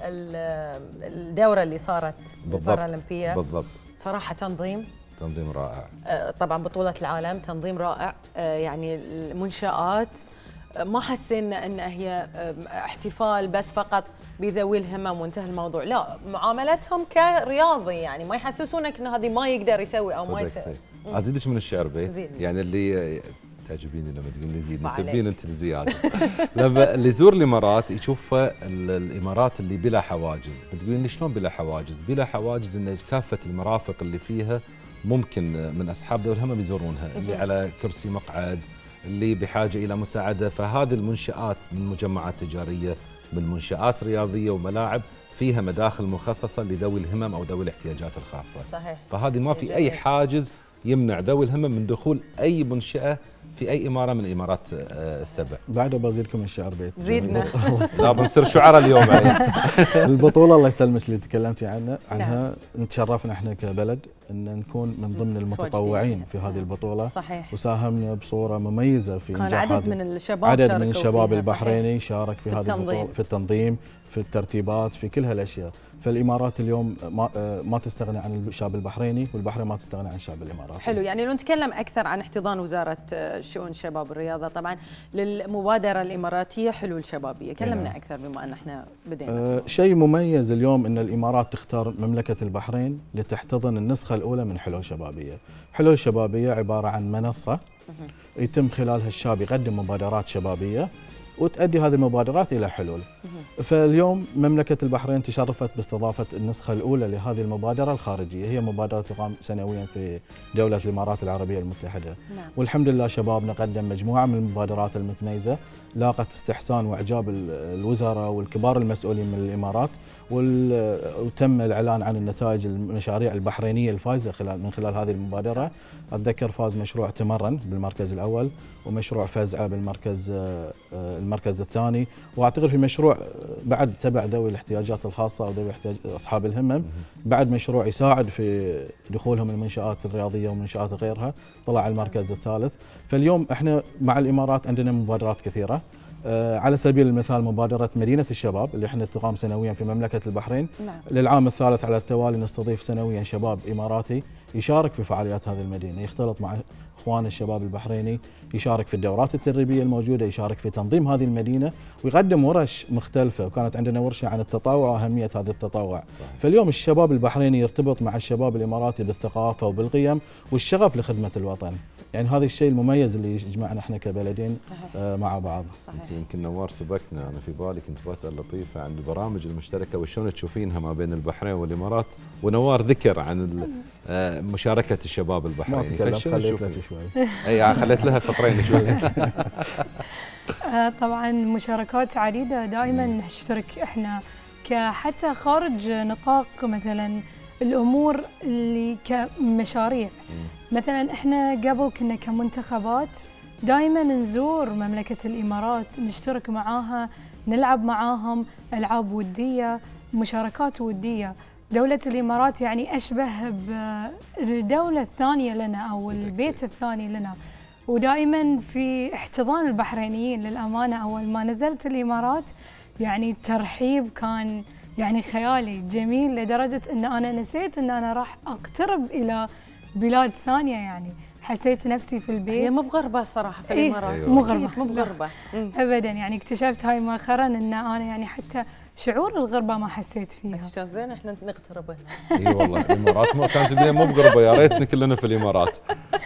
الدورة اللي صارت البارالمبية بالضبط، صراحة تنظيم تنظيم رائع. طبعا بطولة العالم تنظيم رائع، يعني المنشآت ما حسينا ان هي احتفال بس فقط بذوي الهمم وانتهى الموضوع، لا معاملتهم كرياضي، يعني ما يحسسونك ان هذه ما يقدر يسوي او ما يسوي. ازيدك من الشعر بيت، يعني اللي تعجبيني لما تقول لي زيد، تبين انت الزياده. لما اللي يزور الامارات يشوف الامارات اللي بلا حواجز، تقولين لي شلون بلا حواجز؟ بلا حواجز ان كافه المرافق اللي فيها ممكن من اصحاب ذوي الهمم يزورونها، اللي على كرسي مقعد، اللي بحاجه الى مساعده. فهذه المنشآت من مجمعات تجاريه، من منشآت رياضيه وملاعب فيها مداخل مخصصه لذوي الهمم او ذوي الاحتياجات الخاصه. صحيح. فهذه ما في اي حاجز يمنع ذوي الهمم من دخول اي منشأة في اي اماره من الامارات السبع. بعد بزيدكم الشعر بيت. زيدنا. لا بنصير شعراء اليوم. البطوله الله يسلمك اللي تكلمتي عنها عنها نتشرفنا احنا كبلد ان نكون من ضمن المتطوعين في هذه البطوله. صحيح. وساهمنا بصوره مميزه في كان عدد من الشباب عدد من الشباب البحريني شارك في, في هذه البطوله، في التنظيم، في الترتيبات، في كل هالاشياء. فالامارات اليوم ما, ما تستغني عن الشعب البحريني، والبحرين ما تستغني عن الشعب الاماراتي. حلو. يعني لو نتكلم اكثر عن احتضان وزاره شؤون الشباب والرياضه طبعا للمبادره الاماراتيه حلول شبابيه، كلمنا نعم. اكثر بما ان احنا بدينا. أه شيء مميز اليوم ان الامارات تختار مملكه البحرين لتحتضن النسخه الاولى من حلول شبابيه. حلول شبابيه عباره عن منصه يتم خلالها الشاب يقدم مبادرات شبابيه وتؤدي هذه المبادرات الى حلول. فاليوم مملكه البحرين تشرفت باستضافه النسخه الاولى لهذه المبادره الخارجيه، هي مبادره تقام سنويا في دوله الامارات العربيه المتحده. نعم. والحمد لله شبابنا قدم مجموعه من المبادرات المتميزه لاقت استحسان واعجاب الوزراء والكبار المسؤولين من الامارات، وتم الاعلان عن النتائج المشاريع البحرينيه الفائزه خلال من خلال هذه المبادره. اتذكر فاز مشروع تمرن بالمركز الاول، ومشروع فزعه بالمركز المركز الثاني، واعتقد في مشروع بعد تبع ذوي الاحتياجات الخاصه او ذوي احتياج اصحاب الهمم بعد مشروع يساعد في دخولهم المنشآت الرياضيه ومنشآت غيرها طلع المركز الثالث. فاليوم احنا مع الامارات عندنا مبادرات كثيره. آه على سبيل المثال مبادرة مدينة الشباب اللي احنا تقام سنويا في مملكة البحرين. نعم. للعام الثالث على التوالي نستضيف سنويا شباب إماراتي يشارك في فعاليات هذه المدينة، يختلط مع اخوان الشباب البحريني، يشارك في الدورات التدريبيه الموجوده، يشارك في تنظيم هذه المدينه، ويقدم ورش مختلفه. وكانت عندنا ورشه عن التطوع واهميه هذا التطوع. صحيح. فاليوم الشباب البحريني يرتبط مع الشباب الاماراتي بالثقافه وبالقيم والشغف لخدمه الوطن. يعني هذا الشيء المميز اللي يجمعنا احنا كبلدين. صحيح. آه مع بعض. صحيح. يمكن نوار سبقنا، انا في بالي كنت بسال لطيفه عن البرامج المشتركه وشلون تشوفينها ما بين البحرين والامارات، ونوار ذكر عن مشاركه الشباب البحريني. ما تكلم خليت لك شوي. اي خليت لها سطرين شوي. طبعا مشاركات عديده دائما نشترك احنا كحتى خارج نطاق مثلا الامور اللي كمشاريع. مثلا احنا قبل كنا كمنتخبات دائما نزور مملكه الامارات، نشترك معاها، نلعب معاهم العاب وديه، مشاركات وديه. دولة الامارات يعني اشبه بالدولة الثانية لنا او البيت الثاني لنا، ودائما في احتضان البحرينيين. للامانه اول ما نزلت الامارات يعني الترحيب كان يعني خيالي جميل، لدرجه ان انا نسيت ان انا راح اقترب الى بلاد ثانيه. يعني حسيت نفسي في البيت. هي مو بغربه صراحه في الامارات. إيه مو غربه، مو بغربه ابدا. يعني اكتشفت هاي مؤخرا ان انا يعني حتى شعور الغربة ما حسيت فيها. شلون زين احنا نقترب هنا. اي والله الامارات ما كانت الدنيا مو بغربه، يا ريتنا كلنا في الامارات.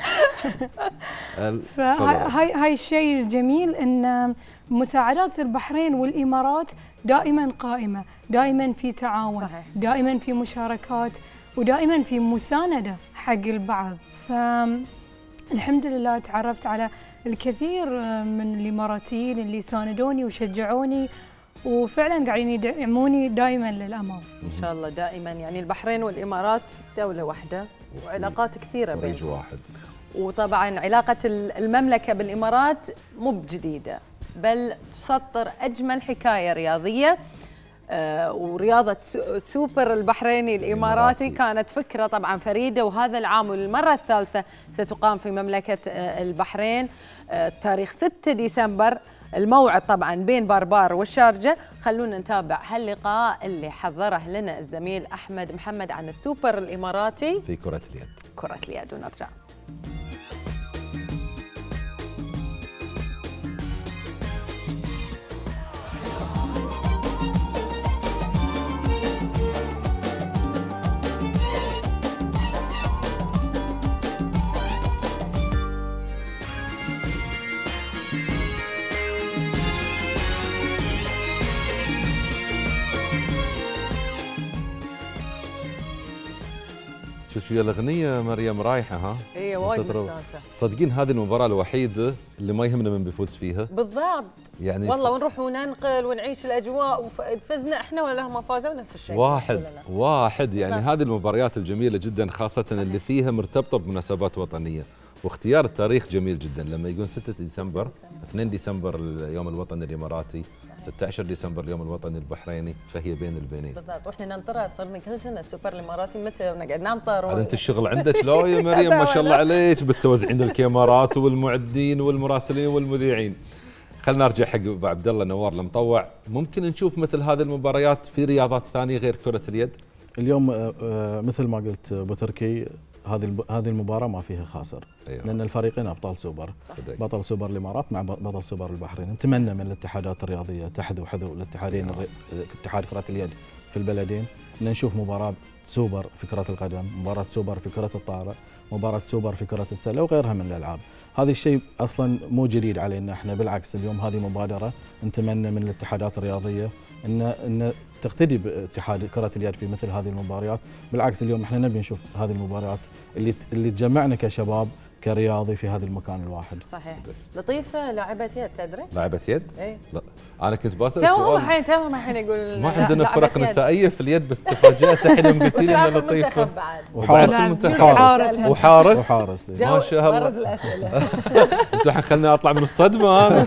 فهاي هاي الشيء الجميل ان مساعدات البحرين والامارات دائما قائمه، دائما في تعاون، صحيح. دائما في مشاركات، ودائما في مسانده حق البعض. فالحمد لله تعرفت على الكثير من الاماراتيين اللي ساندوني وشجعوني، وفعلا قاعدين يدعموني دائما للامام. ان شاء الله دائما. يعني البحرين والامارات دوله واحده وعلاقات كثيره بينهم. واحد. وطبعا علاقه المملكه بالامارات مو بجديده، بل تسطر اجمل حكايه رياضيه. آه ورياضه سوبر البحريني الاماراتي كانت فكره طبعا فريده، وهذا العام وللمره الثالثه ستقام في مملكه آه البحرين. آه تاريخ ستة ديسمبر الموعد طبعا بين باربار والشارجة. خلونا نتابع هاللقاء اللي حضره لنا الزميل أحمد محمد عن السوبر الإماراتي في كرة اليد. كرة اليد ونرجع. شوفي الاغنيه مريم رايحه ها. هي وايد مستانسه. صدقين هذه المباراه الوحيده اللي ما يهمنا من بيفوز فيها. بالضبط. يعني والله ونروح وننقل ونعيش الاجواء، وفزنا احنا ولا هم فازوا نفس الشيء. واحد واحد يعني لا. هذه المباريات الجميله جدا، خاصه صحيح. اللي فيها مرتبطه بمناسبات وطنيه، واختيار التاريخ جميل جدا لما يقول ستة ديسمبر، اثنين ديسمبر اليوم الوطني الاماراتي، ستة عشر ديسمبر اليوم الوطني البحريني، فهي بين البينين. بالضبط. واحنا ننطرها، صرنا كل سنه السوبر الاماراتي متى ونقعد ننطر. و... انت الشغل عندك لا يا مريم ما شاء الله عليك، بالتوزيعين الكاميرات والمعدين والمراسلين والمذيعين. خلينا نرجع حق ابو عبد الله نوار المطوع. ممكن نشوف مثل هذه المباريات في رياضات ثانيه غير كره اليد؟ اليوم مثل ما قلت ابو تركي، هذه هذه المباراه ما فيها خاسر. أيوة. لان الفريقين ابطال سوبر. صدق. بطل سوبر الامارات مع بطل سوبر البحرين. نتمنى من الاتحادات الرياضيه تحذو حذو الاتحادين، اتحاد كره اليد في البلدين، ان نشوف مباراه سوبر في كره القدم، مباراه سوبر في كره الطائره، مباراه سوبر في كره السله وغيرها من الالعاب. هذا الشيء اصلا مو جديد علينا احنا، بالعكس اليوم هذه مبادره نتمنى من الاتحادات الرياضيه ان ان تقتدي باتحاد كره اليد في مثل هذه المباريات. بالعكس اليوم احنا نبي نشوف هذه المباريات اللي اللي تجمعنا كشباب كرياضي في هذا المكان الواحد. صحيح. لطيفه لاعبة يد، تدري؟ لاعبة يد؟ اي. لا انا كنت بسال سؤال. تو الحين تو الحين يقول ما عندنا فرق نسائيه في اليد، بس تفاجات الحين قلت لي انها لطيفه. وحارس في المنتخب. وحارس وحارس ما شاء الله. برز الاسئله. انتوا الحين خليني اطلع من الصدمه.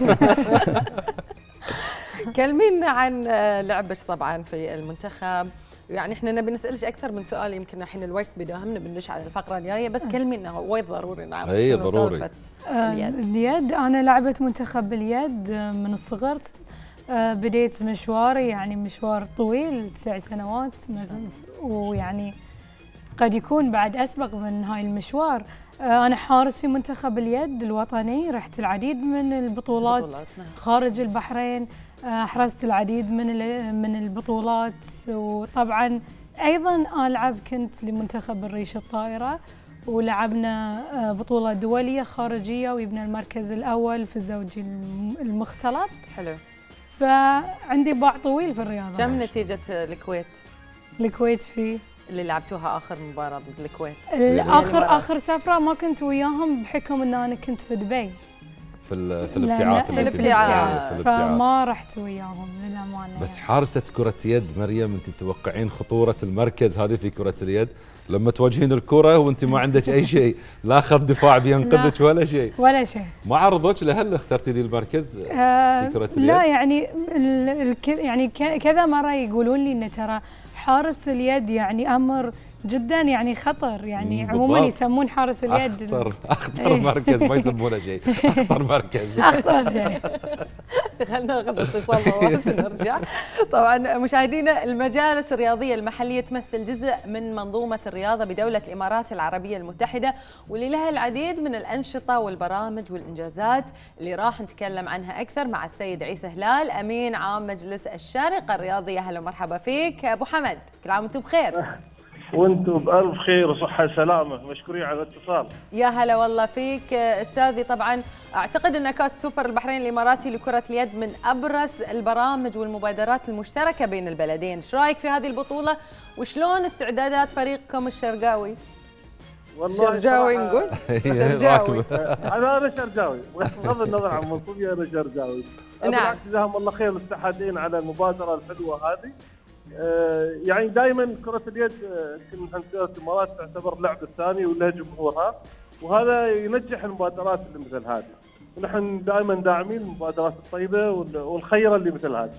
كلمينا عن لعبك طبعا في المنتخب. يعني احنا نبي نسالك اكثر من سؤال، يمكن الحين الوقت بداهمنا بندش على الفقره الجايه، بس كلمينا وايد ضروري نعرف. اي ضروري. اليد. اليد انا لعبه منتخب باليد من الصغر. بديت مشواري يعني مشوار طويل تسع سنوات مثلا، ويعني قد يكون بعد اسبق من هاي المشوار. أنا حارس في منتخب اليد الوطني، رحت العديد من البطولات خارج البحرين، حرزت العديد من من البطولات، وطبعا ايضا العب كنت لمنتخب الريش الطائره، ولعبنا بطوله دوليه خارجيه ويبنى المركز الاول في الزوجي المختلط. حلو. فعندي باع طويل في الرياضه. كم نتيجه الكويت؟ الكويت في اللي لعبتوها اخر مباراه ضد الكويت؟ اخر اخر سفره ما كنت وياهم بحكم ان انا كنت في دبي في في الابتعاث في الابتعاث فما رحت وياهم للامانه. بس حارسه كره يد مريم، انت تتوقعين خطوره المركز هذه في كره اليد لما تواجهين الكره وانت ما عندك اي شيء، لا خط دفاع بينقذك ولا شيء ولا شيء؟ ما عرضوك لهل اخترتي ذي المركز في كره اليد؟ لا يعني يعني كذا مره يقولون لي ان ترى حارس اليد يعني امر جدا يعني خطر، يعني عموما يسمون حارس اليد اخطر اخطر مركز، ما يسمونه شيء، اخطر مركز اخطر يعني. خلينا ناخذ اتصال بس نرجع. طبعا مشاهدينا، المجالس الرياضيه المحليه تمثل جزء من منظومه الرياضه بدوله الامارات العربيه المتحده، واللي لها العديد من الانشطه والبرامج والانجازات اللي راح نتكلم عنها اكثر مع السيد عيسى هلال، امين عام مجلس الشارقه الرياضيه. اهلا ومرحبا فيك ابو حمد، كل عام وانتم بخير. وانتم بألف خير وصحة وسلامة، مشكورين على الاتصال. يا هلا والله فيك استاذي. طبعا اعتقد ان كاس سوبر البحرين الاماراتي لكرة اليد من ابرز البرامج والمبادرات المشتركة بين البلدين، ايش رايك في هذه البطولة وشلون استعدادات فريقكم الشرقاوي؟ والله شرقاوي نقول؟ شرقاوي. انا انا شرقاوي، بغض النظر عن منصبي انا شرقاوي. نعم. بالعكس جزاهم الله خير الاتحادين على المبادرة الحلوة هذه. يعني دائما كرة اليد يمكن أندية الإمارات تعتبر اللعبة الثانية ولها جمهورها، وهذا ينجح المبادرات اللي مثل هذه، ونحن دائما داعمين المبادرات الطيبة والخيرة اللي مثل هذه.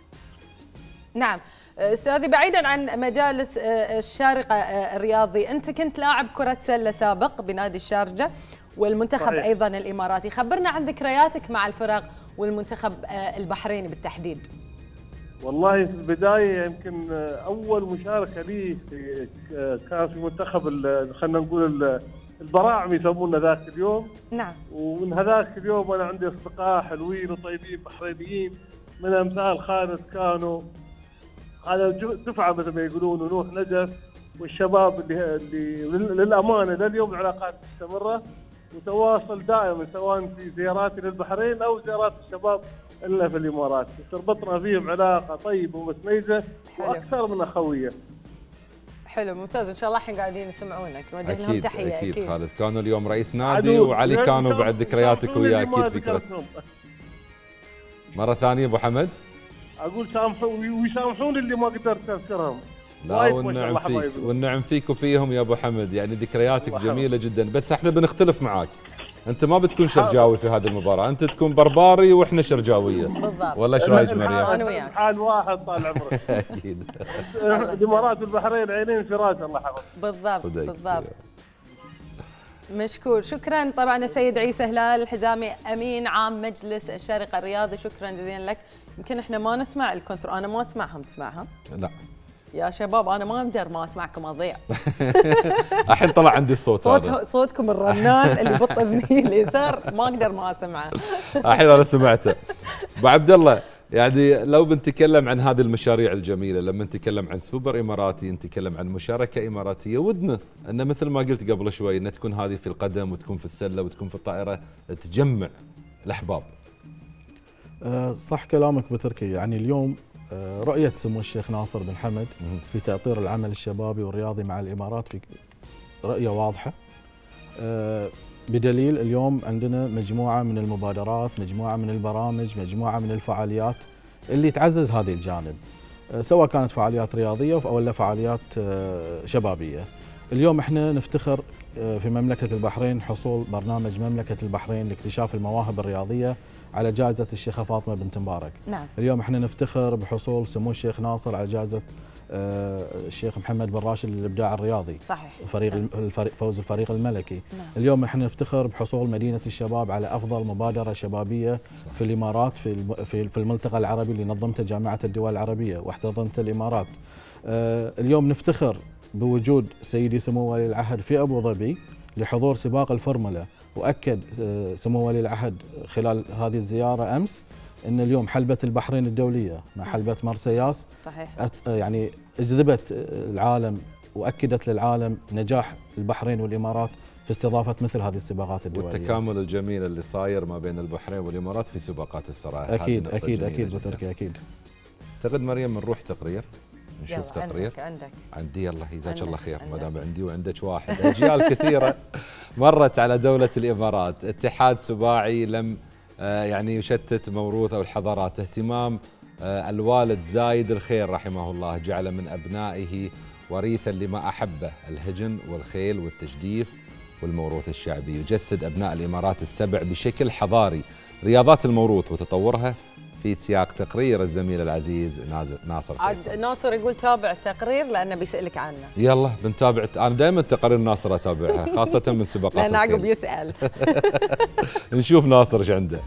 نعم استاذي، بعيدا عن مجالس الشارقة الرياضي، انت كنت لاعب كرة سلة سابق بنادي الشارجة والمنتخب صحيح. ايضا الاماراتي، خبرنا عن ذكرياتك مع الفرق والمنتخب البحريني بالتحديد. والله في البدايه يمكن اول مشاركه لي كان في منتخب خلينا نقول البراعم يسمونه ذاك اليوم. نعم. ومن هذاك اليوم انا عندي اصدقاء حلوين وطيبين بحرينيين، من امثال خالد كانوا، هذا دفعه مثل ما يقولون، ونوح نجف والشباب اللي اللي للامانه لليوم العلاقات مستمره وتواصل دائما، سواء في زياراتي للبحرين او زيارات الشباب الا في الامارات، تربطنا فيهم علاقه طيبه ومتميزه واكثر من اخويه. حلو ممتاز، ان شاء الله الحين قاعدين يسمعونك، نوجه لهم تحيه. اكيد اكيد خالد كانوا اليوم رئيس نادي، وعلي كانوا بعد ذكرياتك وياه اكيد فكره. مره ثانيه ابو حمد اقول سامحوا ويسامحون اللي ما قدرت اذكرهم. لا والنعم فيك والنعم فيك وفيهم يا ابو حمد، يعني ذكرياتك جميله جدا، بس احنا بنختلف معاك، انت ما بتكون شرجاوي في هذه المباراه، انت تكون برباري واحنا شرجاويه. بالضبط. ولا ايش رايك مريم؟ انا وياك حال واحد طال عمرك. اكيد. الامارات والبحرين عينين فراش الله يحفظك. بالضبط بالضبط. مشكور، شكرا. طبعا السيد عيسى هلال الحزامي امين عام مجلس الشارقه الرياضي، شكرا جزيلا لك. يمكن احنا ما نسمع الكنترول، انا ما اسمعهم، تسمعها؟ لا يا شباب انا ما اقدر ما اسمعكم اضيع. الحين طلع عندي الصوت صوت هذا، صوتكم الرنان اللي بطذني اليسار ما اقدر ما اسمعه. الحين انا سمعته. ابو عبد الله، يعني لو بنتكلم عن هذه المشاريع الجميله، لما نتكلم عن سوبر اماراتي، نتكلم عن مشاركه اماراتيه، ودنا ان مثل ما قلت قبل شوي ان تكون هذه في القدم وتكون في السله وتكون في الطائره، تجمع الاحباب. أه صح كلامك ابو تركي، يعني اليوم رؤية سمو الشيخ ناصر بن حمد في تأطير العمل الشبابي والرياضي مع الإمارات في رؤية واضحة، بدليل اليوم عندنا مجموعة من المبادرات، مجموعة من البرامج، مجموعة من الفعاليات اللي تعزز هذه الجانب، سواء كانت فعاليات رياضية ولا فعاليات شبابية. اليوم احنا نفتخر في مملكة البحرين حصول برنامج مملكة البحرين لاكتشاف المواهب الرياضية على جائزة الشيخة فاطمة بنت مبارك. نعم. اليوم احنا نفتخر بحصول سمو الشيخ ناصر على جائزة الشيخ محمد بن راشد للإبداع الرياضي. صحيح. فريق نعم. الفريق فوز الفريق الملكي. نعم. اليوم احنا نفتخر بحصول مدينة الشباب على أفضل مبادرة شبابية صح. في الإمارات في في في الملتقى العربي اللي نظمته جامعة الدول العربية واحتضنته الإمارات. اليوم نفتخر بوجود سيدي سمو ولي العهد في أبو ظبي لحضور سباق الفورمولا، وأكد سمو ولي العهد خلال هذه الزيارة أمس أن اليوم حلبة البحرين الدولية مع حلبة مرسياس صحيح يعني اجذبت العالم وأكدت للعالم نجاح البحرين والإمارات في استضافة مثل هذه السباقات الدولية، والتكامل الجميل اللي صاير ما بين البحرين والإمارات في سباقات السرايا. أكيد أكيد أكيد بتركي أكيد. أعتقد مريم بنروح تقرير نشوف تقرير. عندك عندك عندي. يلا جزاك الله خير. ما دام عندي وعندك واحد. اجيال كثيره مرت على دوله الامارات، اتحاد سباعي لم يعني يشتت موروث او الحضارات. اهتمام الوالد زايد الخير رحمه الله جعل من ابنائه وريثا لما احبه، الهجن والخيل والتجديف والموروث الشعبي. يجسد ابناء الامارات السبع بشكل حضاري رياضات الموروث وتطورها في سياق تقرير الزميل العزيز ناصر فيصل. ناصر يقول تابع التقرير لانه بيسالك عنه. يلا بنتابع. انا دائما تقارير ناصر اتابعها خاصه من سباقات الخيل. لان عقب يسال. نشوف ناصر ايش عنده.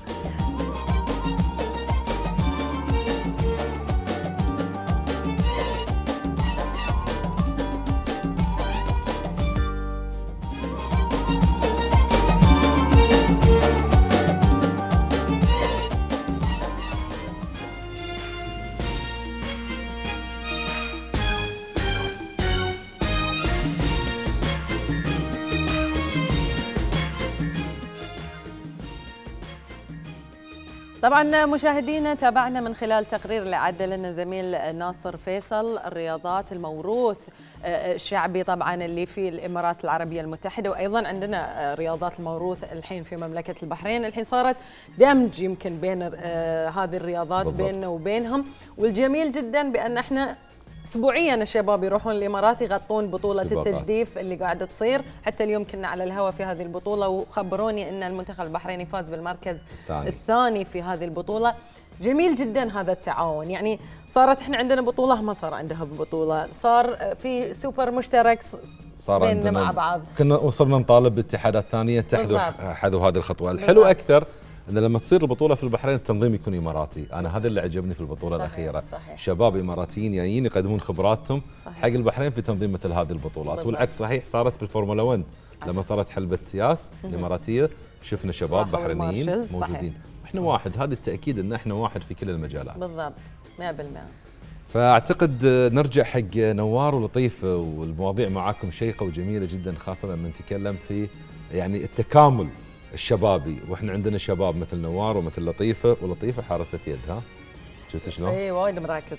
طبعا مشاهدينا تابعنا من خلال تقرير اللي عد لنا زميل ناصر فيصل الرياضات الموروث الشعبي طبعا اللي في الامارات العربيه المتحده، وايضا عندنا رياضات الموروث الحين في مملكه البحرين. الحين صارت دمج يمكن بين هذه الرياضات بيننا وبينهم، والجميل جدا بان احنا اسبوعيا الشباب يروحون الامارات يغطون بطوله سباقات. التجديف اللي قاعده تصير. حتى اليوم كنا على الهواء في هذه البطوله وخبروني ان المنتخب البحريني فاز بالمركز الثاني, الثاني في هذه البطوله. جميل جدا هذا التعاون، يعني صارت احنا عندنا بطوله ما صار عندها بطوله، صار في سوبر مشترك صار عندنا مع بعض. كنا وصلنا نطالب باتحادات ثانيه تحذو حذو هذه الخطوه. الحلو اكثر ان لما تصير البطوله في البحرين التنظيم يكون اماراتي. انا هذا اللي عجبني في البطوله صحيح الاخيره. صحيح. شباب اماراتيين جايين يقدمون خبراتهم صحيح. حق البحرين في تنظيم مثل هذه البطولات بالضبط. والعكس صحيح صارت في الفورمولا واحد لما صارت حلبة ياس الاماراتيه شفنا شباب بحرينيين موجودين. احنا واحد، هذا التاكيد ان احنا واحد في كل المجالات بالضبط مئة بالمئة. فاعتقد نرجع حق نوار ولطيف، والمواضيع معاكم شيقه وجميله جدا، خاصه لما نتكلم في يعني التكامل الشبابي، واحنا عندنا شباب مثل نوار ومثل لطيفه، ولطيفه حارسه يد. ها شفت شلون؟ اي وايد مراكز.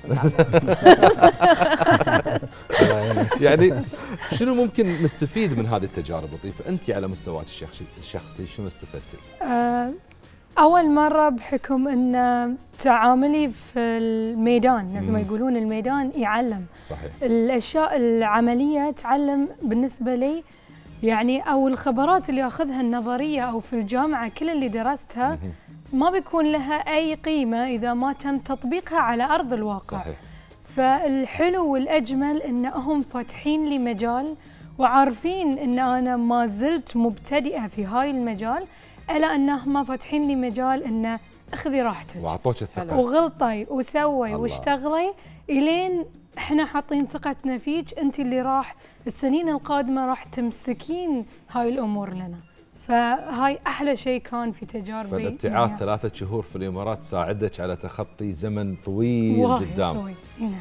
يعني شنو ممكن نستفيد من هذه التجارب لطيفه؟ انت على مستواك الشخصي الشخصي شنو استفدتي؟ أه اول مره بحكم ان تعاملي في الميدان، نفس ما يقولون الميدان يعلم. صحيح. الاشياء العمليه تعلم بالنسبه لي، يعني او الخبرات اللي اخذها النظريه او في الجامعه كل اللي درستها ما بيكون لها اي قيمه اذا ما تم تطبيقها على ارض الواقع. صحيح. فالحلو والاجمل انهم فاتحين لي مجال وعارفين ان انا ما زلت مبتدئه في هاي المجال، الا انهم فاتحين لي مجال ان اخذي راحتك واعطوك الثقه وغلطي وسوي واشتغلي الين احنا حاطين ثقتنا فيك، انت اللي راح السنين القادمه راح تمسكين هاي الامور لنا. فهاي احلى شيء كان في تجاربي. فالابتعاث يعني ثلاثة شهور في الامارات ساعدك على تخطي زمن طويل قدام. طويل. نعم.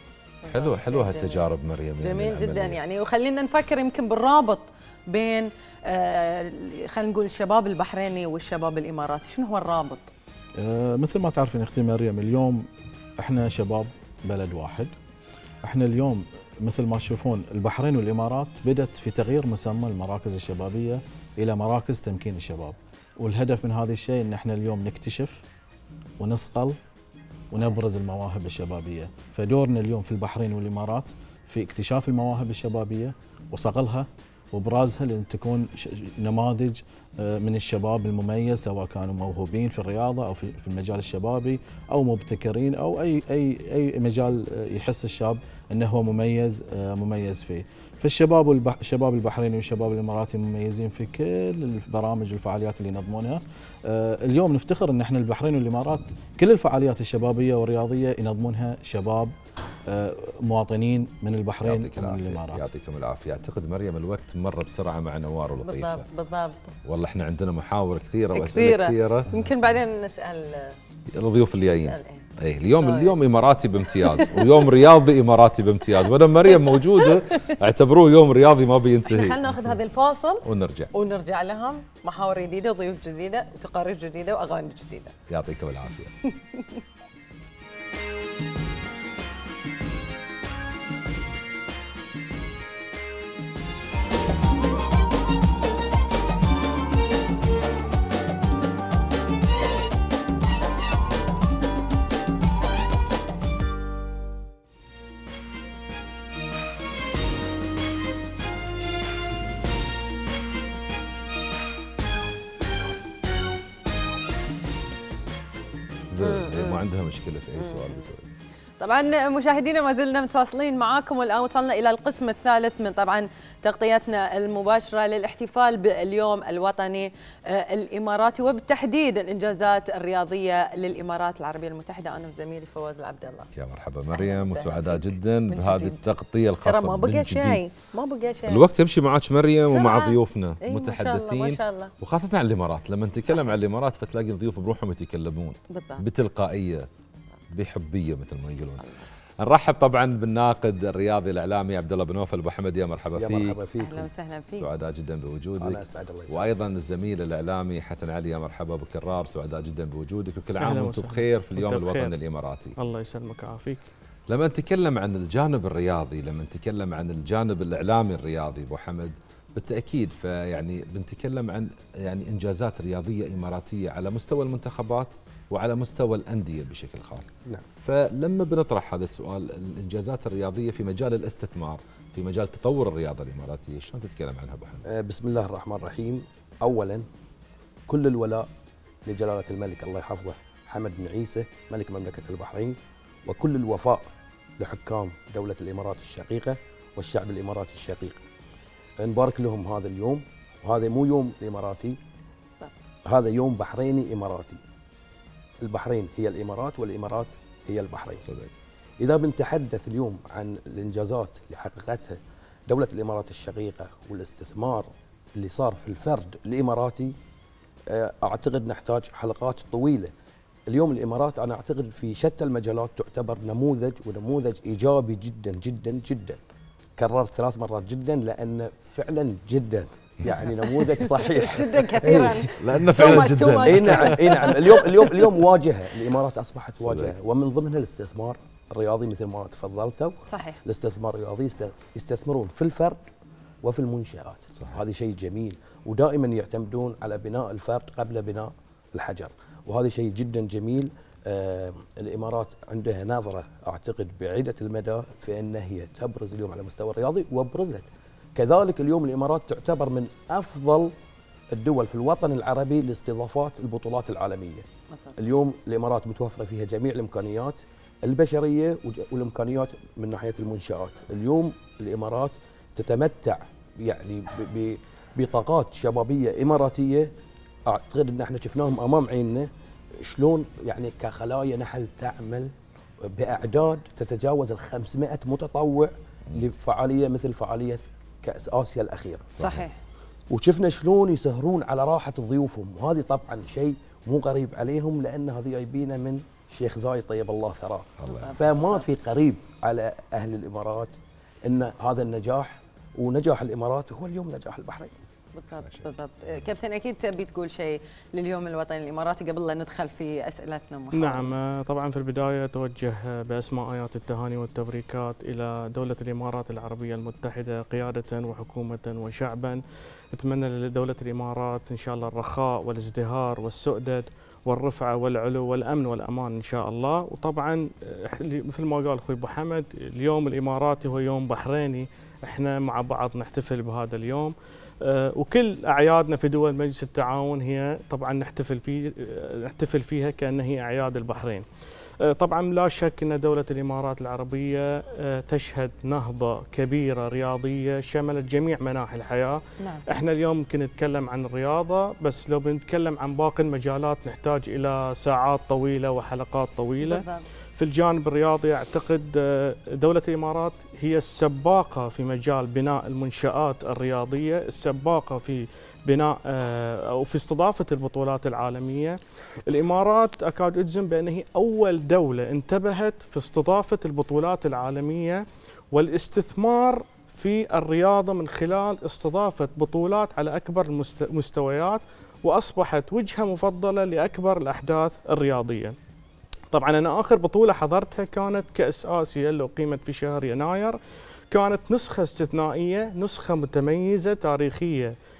حلو حلو هالتجارب مريم. جميل يعني جدا يعني، وخلينا نفكر يمكن بالرابط بين آه خلينا نقول الشباب البحريني والشباب الاماراتي، شنو هو الرابط؟ آه مثل ما تعرفين اختي مريم، اليوم احنا شباب بلد واحد. احنا اليوم مثل ما تشوفون البحرين والامارات بدت في تغيير مسمى المراكز الشبابيه الى مراكز تمكين الشباب، والهدف من هذا الشيء ان احنا اليوم نكتشف ونصقل ونبرز المواهب الشبابيه. فدورنا اليوم في البحرين والامارات في اكتشاف المواهب الشبابيه وصقلها وابرازها لان تكون نماذج من الشباب المميز، سواء كانوا موهوبين في الرياضه او في المجال الشبابي او مبتكرين او اي اي اي مجال يحس الشاب انه هو مميز مميز فيه. فالشباب والبح... الشباب البحريني والشباب الاماراتي مميزين في كل البرامج والفعاليات اللي ينظمونها. آه اليوم نفتخر ان احنا البحرين والامارات كل الفعاليات الشبابيه والرياضيه ينظمونها شباب آه مواطنين من البحرين ومن الامارات. يعطيكم العافيه. اعتقد مريم الوقت مر بسرعه مع نوار ولطيفه. بالضبط بالضبط. والله احنا عندنا محاور كثيره واسئله كثيره، يمكن بعدين نسال الضيوف اللي جايين. ايه اليوم اليوم اماراتي بامتياز ويوم رياضي اماراتي بامتياز، وانا مريم موجوده اعتبروه يوم رياضي ما بينتهي. خلينا ناخذ هذا الفاصل ونرجع ونرجع لهم محاور جديده وضيوف جديده وتقارير جديده واغاني جديده. يعطيكم العافيه. جاهزه، ما عندها مشكله في اي سؤال. طبعا مشاهدينا ما زلنا متواصلين معاكم، والان وصلنا الى القسم الثالث من طبعا تغطيتنا المباشره للاحتفال باليوم الوطني الاماراتي، وبالتحديد الانجازات الرياضيه للامارات العربيه المتحده. انا وزميلي فواز العبد الله. يا مرحبا مريم، وسعداء جدا بهذه التغطيه الخاصه. ترى ما بقى شيء، ما بقى شيء، الوقت يمشي معك مريم ومع ضيوفنا إيه متحدثين، ما شاء الله. وخاصه عن الامارات. لما نتكلم عن الامارات فتلاقي الضيوف بروحهم يتكلمون بالضبط. بتلقائيه، بحبيه مثل ما يقولون. نرحب طبعا بالناقد الرياضي الاعلامي عبد الله بن نوفل. ابو حمد، يا مرحبا فيك. يا مرحبا فيك. اهلا وسهلا فيك. سعداء جدا بوجودك. انا اسعد الله يسعدك. وايضا الزميل الاعلامي حسن علي، يا مرحبا ابو كرار، سعداء جدا بوجودك، وكل عام وانتم بخير في اليوم الوطني الاماراتي. الله يسلمك ويعافيك. لما نتكلم عن الجانب الرياضي، لما نتكلم عن الجانب الاعلامي الرياضي ابو حمد، بالتاكيد فيعني بنتكلم عن يعني انجازات رياضيه اماراتيه على مستوى المنتخبات وعلى مستوى الأندية بشكل خاص. نعم. فلما بنطرح هذا السؤال، الإنجازات الرياضية في مجال الاستثمار، في مجال تطور الرياضة الإماراتية، شلون تتكلم عنها أبو حمد؟ بسم الله الرحمن الرحيم. أولا كل الولاء لجلالة الملك الله يحفظه حمد بن عيسى ملك مملكة البحرين، وكل الوفاء لحكام دولة الإمارات الشقيقة والشعب الإماراتي الشقيق. نبارك لهم هذا اليوم، وهذا مو يوم إماراتي، هذا يوم بحريني إماراتي. البحرين هي الإمارات والإمارات هي البحرين. صدق. إذا بنتحدث اليوم عن الإنجازات اللي حققتها دولة الإمارات الشقيقة والاستثمار اللي صار في الفرد الإماراتي، أعتقد نحتاج حلقات طويلة. اليوم الإمارات أنا أعتقد في شتى المجالات تعتبر نموذج، ونموذج إيجابي جدا جدا جدا. كررت ثلاث مرات جدا لأن فعلا جدا يعني نموذج صحيح جدا كثيرا، لانه فعلا جدا. اي نعم اي نعم. اليوم اليوم اليوم واجهه، الامارات اصبحت واجهه، ومن ضمنها الاستثمار الرياضي مثل ما تفضلتوا. صحيح. الاستثمار الرياضي يستثمرون في الفرد وفي المنشآت. صحيح. هذا شيء جميل، ودائما يعتمدون على بناء الفرد قبل بناء الحجر، وهذا شيء جدا جميل. آه الامارات عندها نظره اعتقد بعيده المدى في ان هي تبرز اليوم على المستوى الرياضي، وابرزت. كذلك اليوم الإمارات تعتبر من أفضل الدول في الوطن العربي لاستضافات البطولات العالمية. اليوم الإمارات متوفرة فيها جميع الإمكانيات البشرية والإمكانيات من ناحية المنشآت. اليوم الإمارات تتمتع يعني بطاقات شبابية إماراتية، أعتقد أن احنا شفناهم أمام عيننا شلون يعني كخلايا نحل تعمل بأعداد تتجاوز ال خمسمائة متطوع لفعالية مثل فعالية كأس آسيا الأخيرة. صحيح. وشفنا شلون يسهرون على راحة ضيوفهم، وهذه طبعا شيء مو غريب عليهم لأن هذه جايبينه من الشيخ زايد طيب الله ثراه. فما في قريب على أهل الإمارات أن هذا النجاح، ونجاح الإمارات هو اليوم نجاح البحرين. بالضبط بالضبط. كابتن اكيد تبي تقول شيء لليوم الوطني الاماراتي قبل لا ندخل في اسئلتنا محاضرة. نعم طبعا في البدايه اتوجه باسماء ايات التهاني والتبريكات الى دوله الامارات العربيه المتحده قياده وحكومه وشعبا. اتمنى لدوله الامارات ان شاء الله الرخاء والازدهار والسؤدد والرفعه والعلو والامن والامان ان شاء الله. وطبعا مثل ما قال اخوي ابو حمد، اليوم الاماراتي هو يوم بحريني، احنا مع بعض نحتفل بهذا اليوم. أه وكل اعيادنا في دول مجلس التعاون هي طبعا نحتفل في نحتفل فيها كأنها هي اعياد البحرين. أه طبعا لا شك ان دوله الامارات العربيه أه تشهد نهضه كبيره رياضيه شملت جميع مناحي الحياه. نعم. احنا اليوم ممكن نتكلم عن الرياضه، بس لو بنتكلم عن باقي المجالات نحتاج الى ساعات طويله وحلقات طويله. بالضبط. في الجانب الرياضي أعتقد دولة الإمارات هي السباقة في مجال بناء المنشآت الرياضية، السباقة في بناء أو في استضافة البطولات العالمية. الإمارات أكاد أجزم بأنها أول دولة انتبهت في استضافة البطولات العالمية والاستثمار في الرياضة من خلال استضافة بطولات على أكبر المستويات، وأصبحت وجهة مفضلة لأكبر الأحداث الرياضية. طبعا أنا آخر بطولة حضرتها كانت كأس آسيا اللي أقيمت في شهر يناير، كانت نسخة استثنائية، نسخة متميزة تاريخية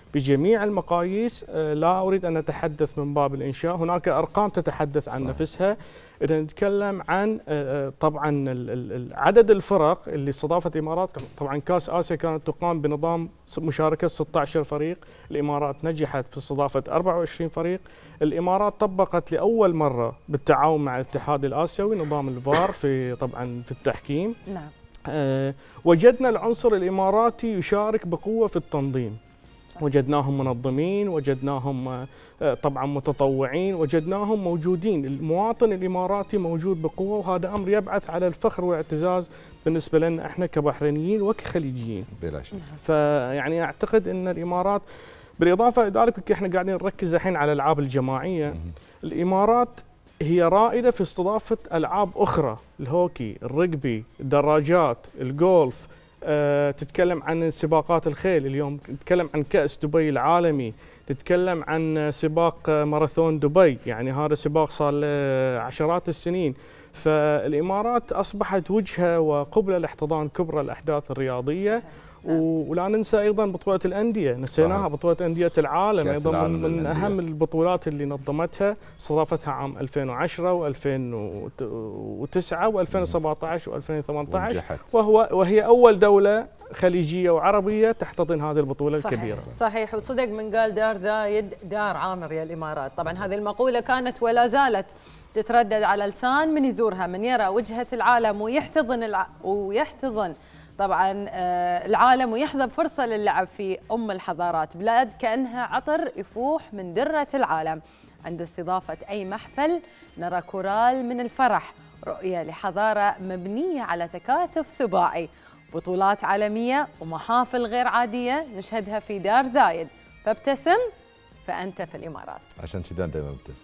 بجميع المقاييس. لا أريد أن أتحدث من باب الإنشاء، هناك أرقام تتحدث عن صح. نفسها. إذا نتكلم عن طبعا عدد الفرق اللي استضافت الإمارات، طبعا كأس آسيا كانت تقام بنظام مشاركة ستة عشر فريق، الإمارات نجحت في استضافة أربعة وعشرين فريق. الإمارات طبقت لأول مرة بالتعاون مع الاتحاد الآسيوي نظام الفار في طبعا في التحكيم. نعم. أه وجدنا العنصر الإماراتي يشارك بقوة في التنظيم، وجدناهم منظمين، وجدناهم طبعا متطوعين، وجدناهم موجودين. المواطن الإماراتي موجود بقوة، وهذا أمر يبعث على الفخر والاعتزاز بالنسبة لنا احنا كبحرينيين وكخليجيين. بلا شك. فيعني أعتقد أن الإمارات بالإضافة لذلك احنا قاعدين نركز الحين على الألعاب الجماعية. الإمارات هي رائدة في استضافة ألعاب أخرى، الهوكي، الرجبي، الدراجات، الجولف. أه تتكلم عن سباقات الخيل، اليوم تتكلم عن كأس دبي العالمي، تتكلم عن سباق ماراثون دبي، يعني هذا سباق صار له عشرات السنين. فالإمارات أصبحت وجهة وقبلة لاحتضان كبرى الأحداث الرياضية. ولا ننسى ايضا بطوله الانديه، نسيناها بطوله انديه العالم، ايضا من, من اهم البطولات اللي نظمتها، استضافتها عام ألفين وعشرة وألفين وتسعة وألفين وسبعة عشر وألفين وثمانية عشر، وهو وهي اول دوله خليجيه وعربيه تحتضن هذه البطوله صحيح الكبيره. صحيح. وصدق من قال دار زايد دار عامر يا الامارات. طبعا هذه المقوله كانت ولا زالت تتردد على لسان من يزورها، من يرى وجهه العالم ويحتضن الع... ويحتضن طبعا العالم ويحظى فرصة للعب في أم الحضارات، بلاد كأنها عطر يفوح من درة العالم. عند استضافة أي محفل نرى كورال من الفرح، رؤية لحضارة مبنية على تكاتف سباعي، بطولات عالمية ومحافل غير عادية نشهدها في دار زايد. فابتسم فأنت في الإمارات. عشان كذا دائما ابتسم.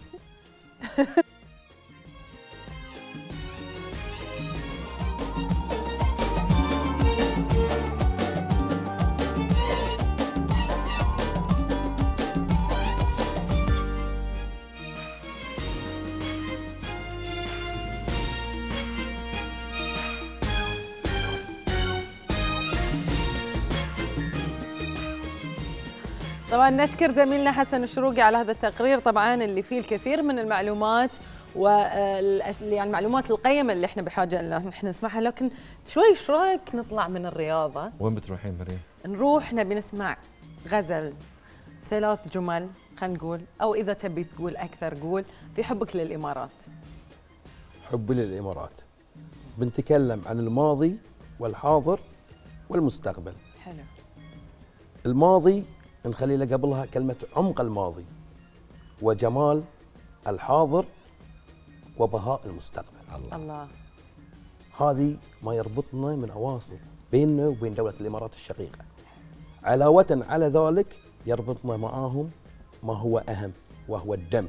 طبعا نشكر زميلنا حسن الشروقي على هذا التقرير، طبعا اللي فيه الكثير من المعلومات و يعني المعلومات القيمه اللي احنا بحاجه ان احنا نسمعها. لكن شوي ايش رايك نطلع من الرياضه؟ وين بتروحين مريم؟ نروح نبي نسمع غزل، ثلاث جمل خلينا نقول، او اذا تبي تقول اكثر قول، في حبك للامارات. حبي للامارات بنتكلم عن الماضي والحاضر والمستقبل. حلو. الماضي نخلي له قبلها كلمة عمق الماضي وجمال الحاضر وبهاء المستقبل. الله, الله. هذه ما يربطنا من أواصر بيننا وبين دولة الإمارات الشقيقة. علاوة على ذلك يربطنا معاهم ما هو أهم وهو الدم.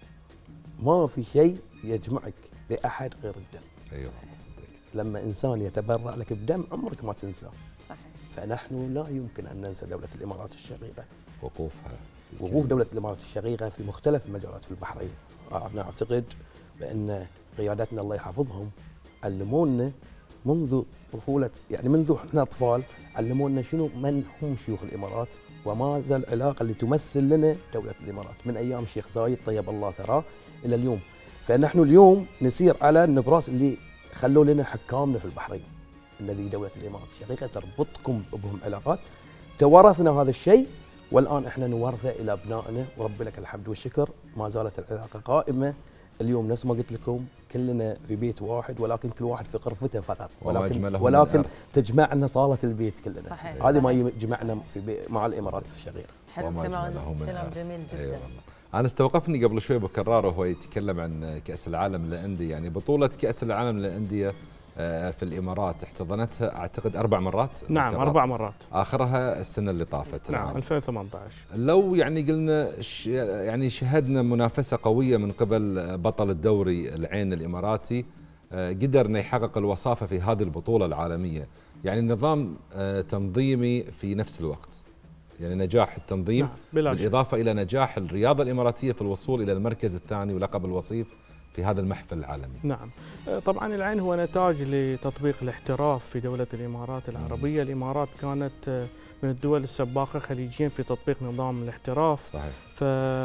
ما في شيء يجمعك بأحد غير الدم. أيوة. لما إنسان يتبرع لك بدم عمرك ما تنساه. فنحن لا يمكن أن ننسى دولة الإمارات الشقيقة، وقوفها وقوف دولة الإمارات الشقيقة في مختلف المجالات في البحرين. أنا أعتقد بأن قياداتنا الله يحفظهم علمونا منذ طفولة، يعني منذ احنا أطفال علمونا شنو من هم شيوخ الإمارات وماذا العلاقة اللي تمثل لنا دولة الإمارات من أيام الشيخ زايد طيب الله ثراه إلى اليوم. فنحن اليوم نسير على النبراس اللي خلوا لنا حكامنا في البحرين. الذي دولة الإمارات الشقيقة تربطكم بهم علاقات، توارثنا هذا الشيء والآن احنا نورثه إلى أبنائنا، ورب لك الحمد والشكر ما زالت العلاقة قائمة. اليوم نفس ما قلت لكم كلنا في بيت واحد، ولكن كل واحد في غرفته فقط، ولكن ولكن تجمعنا صالة البيت كلنا. صحيح. هذه ما يجمعنا في بي مع الإمارات الشقيقة. حلو، كلام جميل جدا. أيوة. أنا استوقفني قبل شوي بكرار وهو يتكلم عن كأس العالم للأندية، يعني بطولة كأس العالم للأندية في الإمارات احتضنتها أعتقد أربع مرات. نعم أربع مرات، آخرها السنة اللي طافت. نعم ألفين وثمانية عشر. لو يعني قلنا يعني شهدنا منافسة قوية من قبل بطل الدوري العين الإماراتي، قدر أن يحقق الوصافة في هذه البطولة العالمية، يعني نظام تنظيمي في نفس الوقت، يعني نجاح التنظيم نعم. بالإضافة إلى نجاح الرياضة الإماراتية في الوصول إلى المركز الثاني ولقب الوصيف في هذا المحفل العالمي. نعم، طبعا العين هو نتاج لتطبيق الاحتراف في دولة الإمارات العربية. الإمارات كانت من الدول السباقة خليجيا في تطبيق نظام الاحتراف. صحيح. ف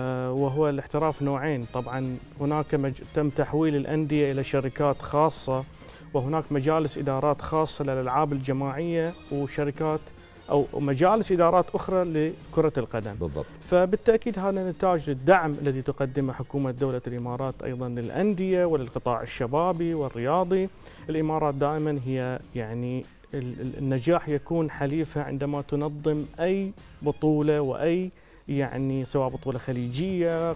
وهو الاحتراف نوعين، طبعا هناك مج... تم تحويل الأندية إلى شركات خاصة، وهناك مجالس إدارات خاصة للألعاب الجماعية وشركات أو مجالس إدارات أخرى لكرة القدم. بالضبط. فبالتأكيد هذا نتاج للدعم الذي تقدمه حكومة دولة الإمارات أيضا للأندية وللقطاع الشبابي والرياضي. الإمارات دائما هي يعني النجاح يكون حليفها عندما تنظم أي بطولة وأي يعني سواء بطولة خليجية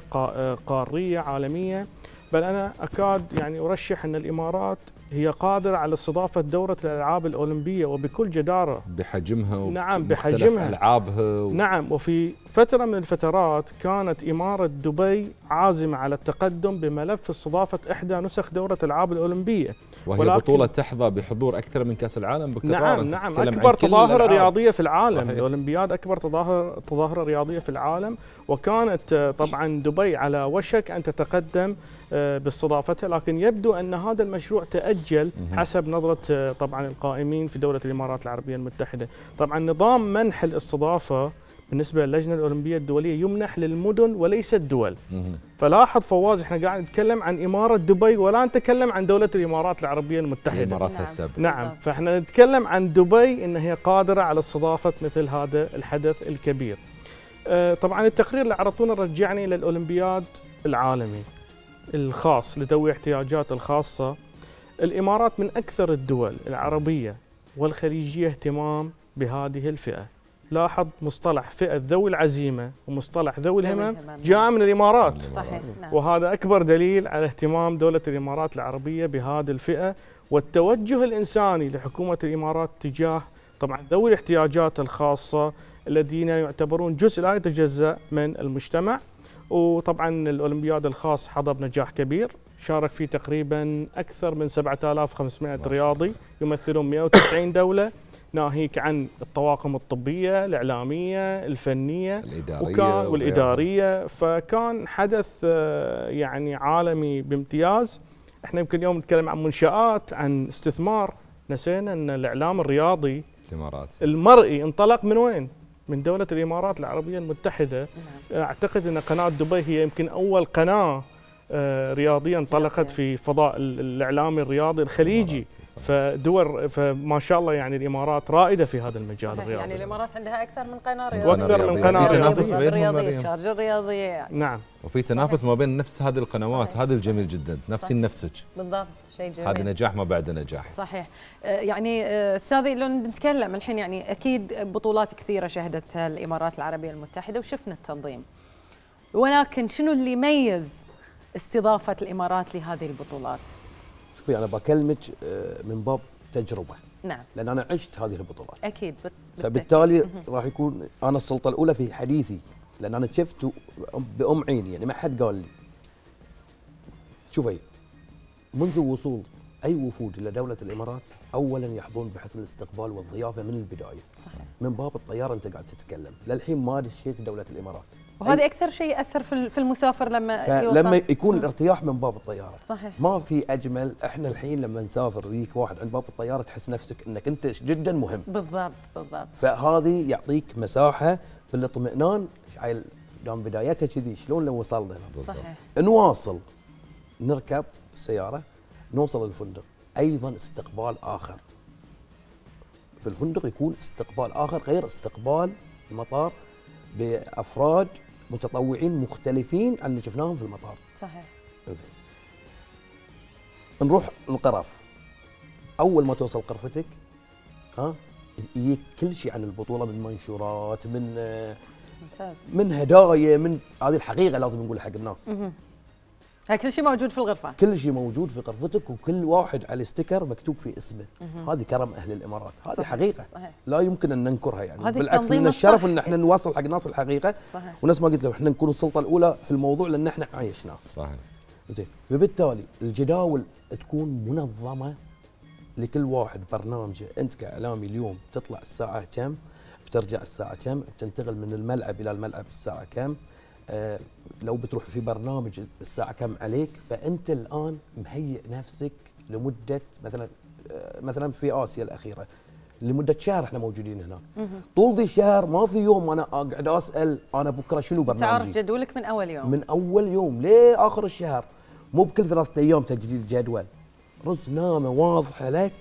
قارية عالمية، بل أنا أكاد يعني أرشح أن الإمارات هي قادرة على استضافة دورة الألعاب الأولمبية وبكل جدارة بحجمها. نعم بحجمها ألعابها و... نعم. وفي فترة من الفترات كانت إمارة دبي عازمة على التقدم بملف استضافة إحدى نسخ دورة الألعاب الأولمبية، وهي ولكن... بطولة تحظى بحضور أكثر من كأس العالم بكثرة. نعم نعم، أكبر تظاهرة رياضية في العالم. صحيح. الأولمبياد أكبر تظاهرة تظاهرة رياضية في العالم، وكانت طبعا دبي على وشك أن تتقدم باستضافتها، لكن يبدو أن هذا المشروع تأجل حسب نظرة طبعا القائمين في دولة الإمارات العربية المتحدة. طبعا نظام منح الاستضافة بالنسبة للجنة الأولمبية الدولية يمنح للمدن وليس الدول. فلاحظ فواز، احنا قاعد نتكلم عن إمارة دبي ولا نتكلم عن دولة الإمارات العربية المتحدة. إماراتها السابقة. نعم، فاحنا نتكلم عن دبي إن هي قادرة على استضافة مثل هذا الحدث الكبير. آه طبعا التقرير اللي عرضونا رجعني إلى الأولمبياد العالمي الخاص لذوي احتياجات الخاصة. الإمارات من أكثر الدول العربية والخليجية اهتمام بهذه الفئة. لاحظ مصطلح فئة ذوي العزيمة ومصطلح ذوي الهمم جاء من الإمارات. صحيح. وهذا أكبر دليل على اهتمام دولة الإمارات العربية بهذه الفئة والتوجه الإنساني لحكومة الإمارات تجاه طبعا ذوي الاحتياجات الخاصة الذين يعتبرون جزء لا يتجزأ من المجتمع. وطبعا الأولمبياد الخاص حظى بنجاح كبير، شارك فيه تقريبا أكثر من سبعة آلاف وخمسمائة رياضي يمثلون مئة وتسعين دولة، ناهيك عن الطواقم الطبية، الإعلامية، الفنية الإدارية والإدارية. فكان حدث يعني عالمي بامتياز. احنا يمكن اليوم نتكلم عن منشآت، عن استثمار، نسينا أن الإعلام الرياضي الإمارات المرئي انطلق من وين؟ من دولة الإمارات العربية المتحدة. أعتقد أن قناة دبي هي يمكن أول قناة رياضية انطلقت في فضاء الإعلام الرياضي الخليجي. فدول فما شاء الله يعني الإمارات رائدة في هذا المجال الرياضي. يعني الإمارات عندها أكثر من قناة رياضية وأكثر من قناة رياضية، الشارجة الرياضية يعني. نعم. وفي تنافس ما بين نفس هذه القنوات. هذا الجميل جدا، نفسين نفسك. بالضبط، شيء جميل. هذا نجاح ما بعد نجاح. صحيح. يعني استاذي لو بنتكلم الحين، يعني اكيد بطولات كثيره شهدتها الامارات العربيه المتحده وشفنا التنظيم، ولكن شنو اللي يميز استضافه الامارات لهذه البطولات؟ شوفي انا بكلمك من باب تجربه. نعم. لان انا عشت هذه البطولات. اكيد. فبالتالي راح يكون انا السلطه الاولى في حديثي، لان انا شفت بام عيني، يعني ما حد قال لي. شوفي، منذ وصول أي وفود إلى دولة الإمارات أولاً يحظون بحسن الاستقبال والضيافة من البداية. صحيح. من باب الطيارة أنت قاعد تتكلم، للحين ما دشيت دولة الإمارات. وهذا أكثر شيء يأثر في المسافر لما يوصل. لما يكون الارتياح من باب الطيارة. صحيح. ما في أجمل، إحنا الحين لما نسافر ويك واحد عند باب الطيارة تحس نفسك أنك أنت جداً مهم. بالضبط بالضبط. فهذه يعطيك مساحة بالاطمئنان. عيل دام بدايتها كذي، شلون لو وصلنا هنا؟ صحيح. نواصل نركب السيارة نوصل الفندق، أيضا استقبال آخر في الفندق، يكون استقبال آخر غير استقبال المطار بأفراد متطوعين مختلفين عن اللي شفناهم في المطار. صحيح. زين. نروح القرف، أول ما توصل قرفتك ها يجيك كل شيء عن البطولة، من منشورات، من ممتاز، من هدايا، من هذه الحقيقة لازم نقول حق الناس. هاي كل شيء موجود في الغرفة. كل شيء موجود في غرفتك، وكل واحد على ستيكر مكتوب فيه اسمه. هذه كرم أهل الإمارات، هذه صحيح. حقيقة صحيح. لا يمكن أن ننكرها يعني، بالعكس من الشرف أن احنا نواصل حق الناس الحقيقة. صحيح. وناس ما قلت له احنا نكون السلطة الأولى في الموضوع لأن احنا عايشناه. صحيح. زين، فبالتالي الجداول تكون منظمة لكل واحد برنامجه. أنت كإعلامي اليوم تطلع الساعة كم، بترجع الساعة كم، بتنتقل من الملعب إلى الملعب الساعة كم، آه لو بتروح في برنامج الساعه كم عليك، فانت الان مهيئ نفسك لمده مثلا آه مثلا في اسيا الاخيره لمده شهر احنا موجودين هناك. طول ذي الشهر ما في يوم انا اقعد اسال انا بكره شنو برنامجي. تعرف جدولك من اول يوم. من اول يوم لاخر الشهر، مو بكل ثلاثة ايام تجديد جدول. رز نامه واضحه لك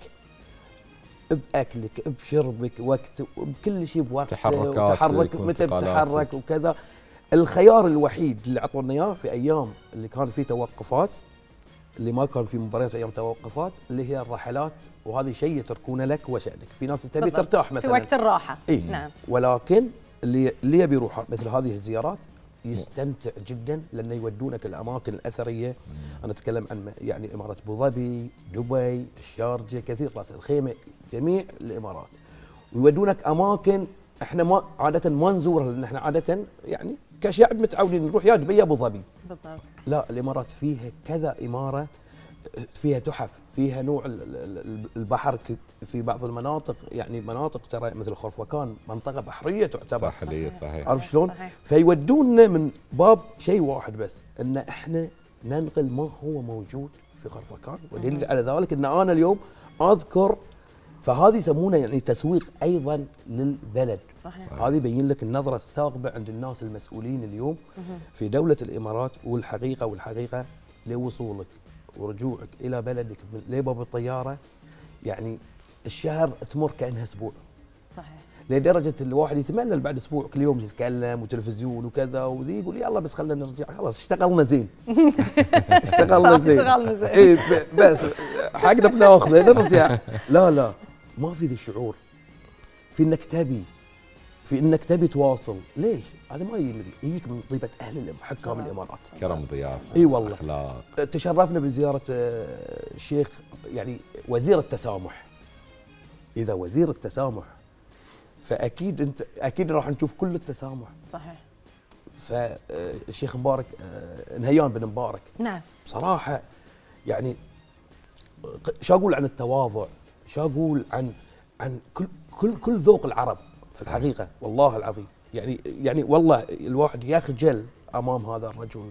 باكلك بشربك وقت بكل شيء بوقت، تحركاتك متى بتتحرك وكذا. الخيار الوحيد اللي اعطونا اياه في ايام اللي كان فيه توقفات، اللي ما كان في مباريات ايام توقفات، اللي هي الرحلات، وهذا شيء يتركونه لك وشأنك. في ناس تبي ترتاح مثلا في وقت الراحه. إيه؟ نعم. ولكن اللي اللي يبي يروح مثل هذه الزيارات يستمتع جدا، لانه يودونك الاماكن الاثريه. انا اتكلم عن يعني اماره ابو ظبي، دبي، الشارجه، كثير، راس الخيمه، جميع الامارات. ويودونك اماكن احنا ما عاده ما نزورها، لان احنا عاده يعني كشعب متعودين نروح يا دبي يا ابو ظبي. بالضبط. لا، الامارات فيها كذا اماره، فيها تحف، فيها نوع البحر في بعض المناطق، يعني مناطق ترى مثل خرفكان منطقه بحريه تعتبر. صحيح صحيح. عارف شلون؟ فيودونا من باب شيء واحد بس، ان احنا ننقل ما هو موجود في خرفكان، ودليل على ذلك ان انا اليوم اذكر، فهذه يسمونه يعني تسويق ايضا للبلد. صحيح. هذه يبين لك النظره الثاقبه عند الناس المسؤولين اليوم في دوله الامارات. والحقيقه والحقيقه لوصولك ورجوعك الى بلدك لباب الطياره، يعني الشهر تمر كانها اسبوع. صحيح. لدرجه الواحد يتملل بعد اسبوع كل يوم يتكلم وتلفزيون وكذا، وذي يقول يلا بس خلينا نرجع، خلاص اشتغلنا زين. اشتغلنا زين. اشتغلنا زين. اي بس حقنا بناخذه نرجع. لا لا، ما في ذا الشعور، في انك تبي، في انك تبي تواصل. ليش؟ هذا ما يجيك من طيبه اهل حكام الامارات. كرم ضيافه. اي والله. اخلاق. تشرفنا بزياره الشيخ يعني وزير التسامح. اذا وزير التسامح فاكيد انت اكيد راح نشوف كل التسامح. صحيح. فالشيخ مبارك نهيان بن مبارك. نعم. بصراحه يعني شو اقول عن التواضع، شو اقول عن عن كل كل كل ذوق العرب في الحقيقه، والله العظيم. يعني يعني والله الواحد يخجل امام هذا الرجل.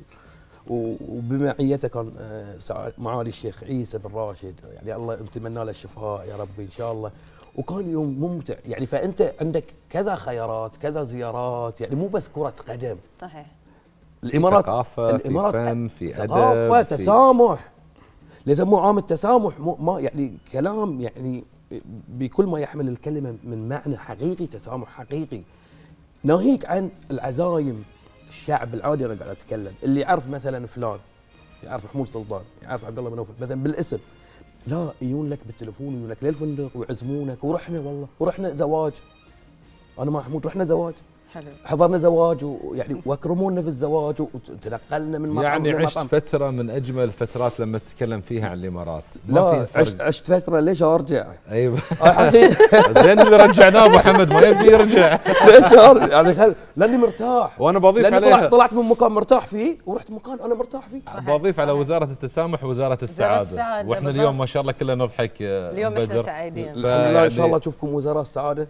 وبمعيته كان معالي الشيخ عيسى بن راشد، يعني الله نتمنى له الشفاء يا ربي ان شاء الله. وكان يوم ممتع، يعني فانت عندك كذا خيارات، كذا زيارات، يعني مو بس كره قدم. صحيح. الامارات ثقافه، الامارات في فن، في ادب، ثقافه، تسامح. لازم مو عام التسامح، مو ما يعني كلام يعني بكل ما يحمل الكلمه من معنى حقيقي، تسامح حقيقي. ناهيك عن العزايم، الشعب العادي انا قاعد اتكلم، اللي يعرف مثلا فلان، يعرف حمود سلطان، يعرف عبد الله بن نوفل مثلا بالاسم، لا يجون لك بالتليفون، يجون لك للفندق ويعزمونك. ورحنا والله، ورحنا زواج، انا مع حمود رحنا زواج. حلو. حضرنا زواج، ويعني واكرمونا في الزواج، وتنقلنا من مطعم يعني لمطعم. عشت فتره من اجمل الفترات لما تتكلم فيها عن الامارات. لا عشت عشت فتره، ليش ارجع؟ ايوه زين اللي رجعناه ابو حمد ما يبي يرجع. ليش ارجع؟ يعني خل... لاني مرتاح، وانا بضيف عليها طلعت, طلعت من مكان مرتاح فيه ورحت مكان انا مرتاح فيه. صحيح. بضيف على وزاره التسامح ووزاره السعاده, السعادة. واحنا بالضبط. اليوم ما شاء الله كلنا نضحك. اليوم احنا سعيدين الحمد لله. ان شاء الله اشوفكم وزراء السعاده.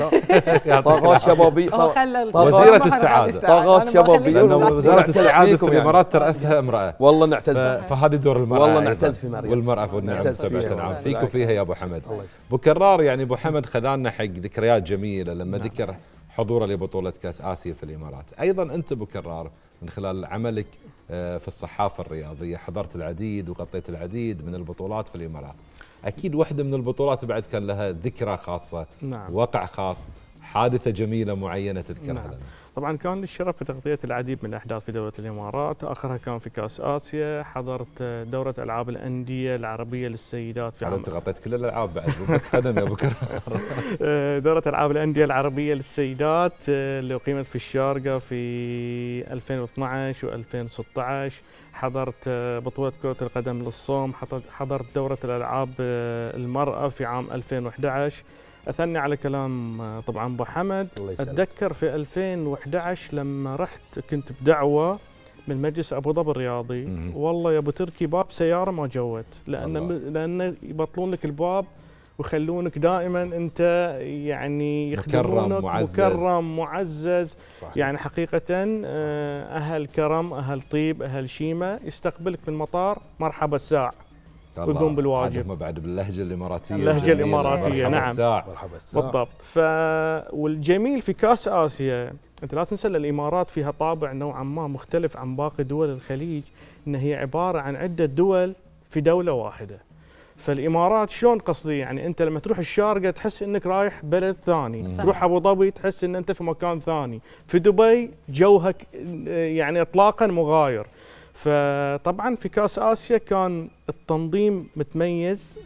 طاقات شبابيه، وزيره السعاده، طاقات شبابيه. وزاره السعاده في الامارات تراسها امراه، والله نعتز. فهذه دور المراه، والله نعتز في مريم، والمراه والنعم سبعه نعم فيك وفيها يا ابو حمد. ابو كرار، يعني ابو حمد خذانا حق ذكريات جميله لما نعم. ذكر حضوره لبطوله كاس اسيا في الامارات. ايضا انت ابو كرار من خلال عملك في الصحافه الرياضيه حضرت العديد وغطيت العديد من البطولات في الامارات. اكيد واحده من البطولات بعد كان لها ذكرى خاصه، نعم. وقع خاص، حادثه جميله معينه تذكرها نعم. لنا. طبعا كان لي الشرف بتغطيه العديد من الاحداث في دوله الامارات، اخرها كان في كاس اسيا. حضرت دوره العاب الانديه العربيه للسيدات في عام انت غطيت كل الالعاب بعد بس قدم يا ابو كرار. دوره العاب الانديه العربيه للسيدات اللي اقيمت في الشارقه في ألفين واثنعش وألفين وستة عشر. حضرت بطوله كره القدم للصوم، حضرت دوره الالعاب المراه في عام ألفين وأحد عشر. اثني على كلام طبعا ابو حمد. اتذكر في ألفين وأحد عشر لما رحت كنت بدعوه من مجلس ابو ظبي الرياضي، والله يا ابو تركي باب سياره ما جوت، لان لان يبطلون لك الباب ويخلونك دائما انت يعني يخدمونك مكرم معزز, مكرم معزز. صحيح. يعني حقيقة اهل كرم، اهل طيب، اهل شيمة، يستقبلك من المطار مرحبا الساع ويقوم بالواجب. ما بعد باللهجة الاماراتية، اللهجة الاماراتية نعم الساع. بالضبط. ف والجميل في كاس اسيا انت لا تنسى الامارات فيها طابع نوعا ما مختلف عن باقي دول الخليج، ان هي عبارة عن عدة دول في دولة واحدة. فالامارات شلون قصدي، يعني انت لما تروح الشارقه تحس انك رايح بلد ثاني، صحيح. تروح ابو ظبي تحس ان انت في مكان ثاني، في دبي جوها يعني اطلاقا مغاير. فطبعا في كاس اسيا كان التنظيم متميز،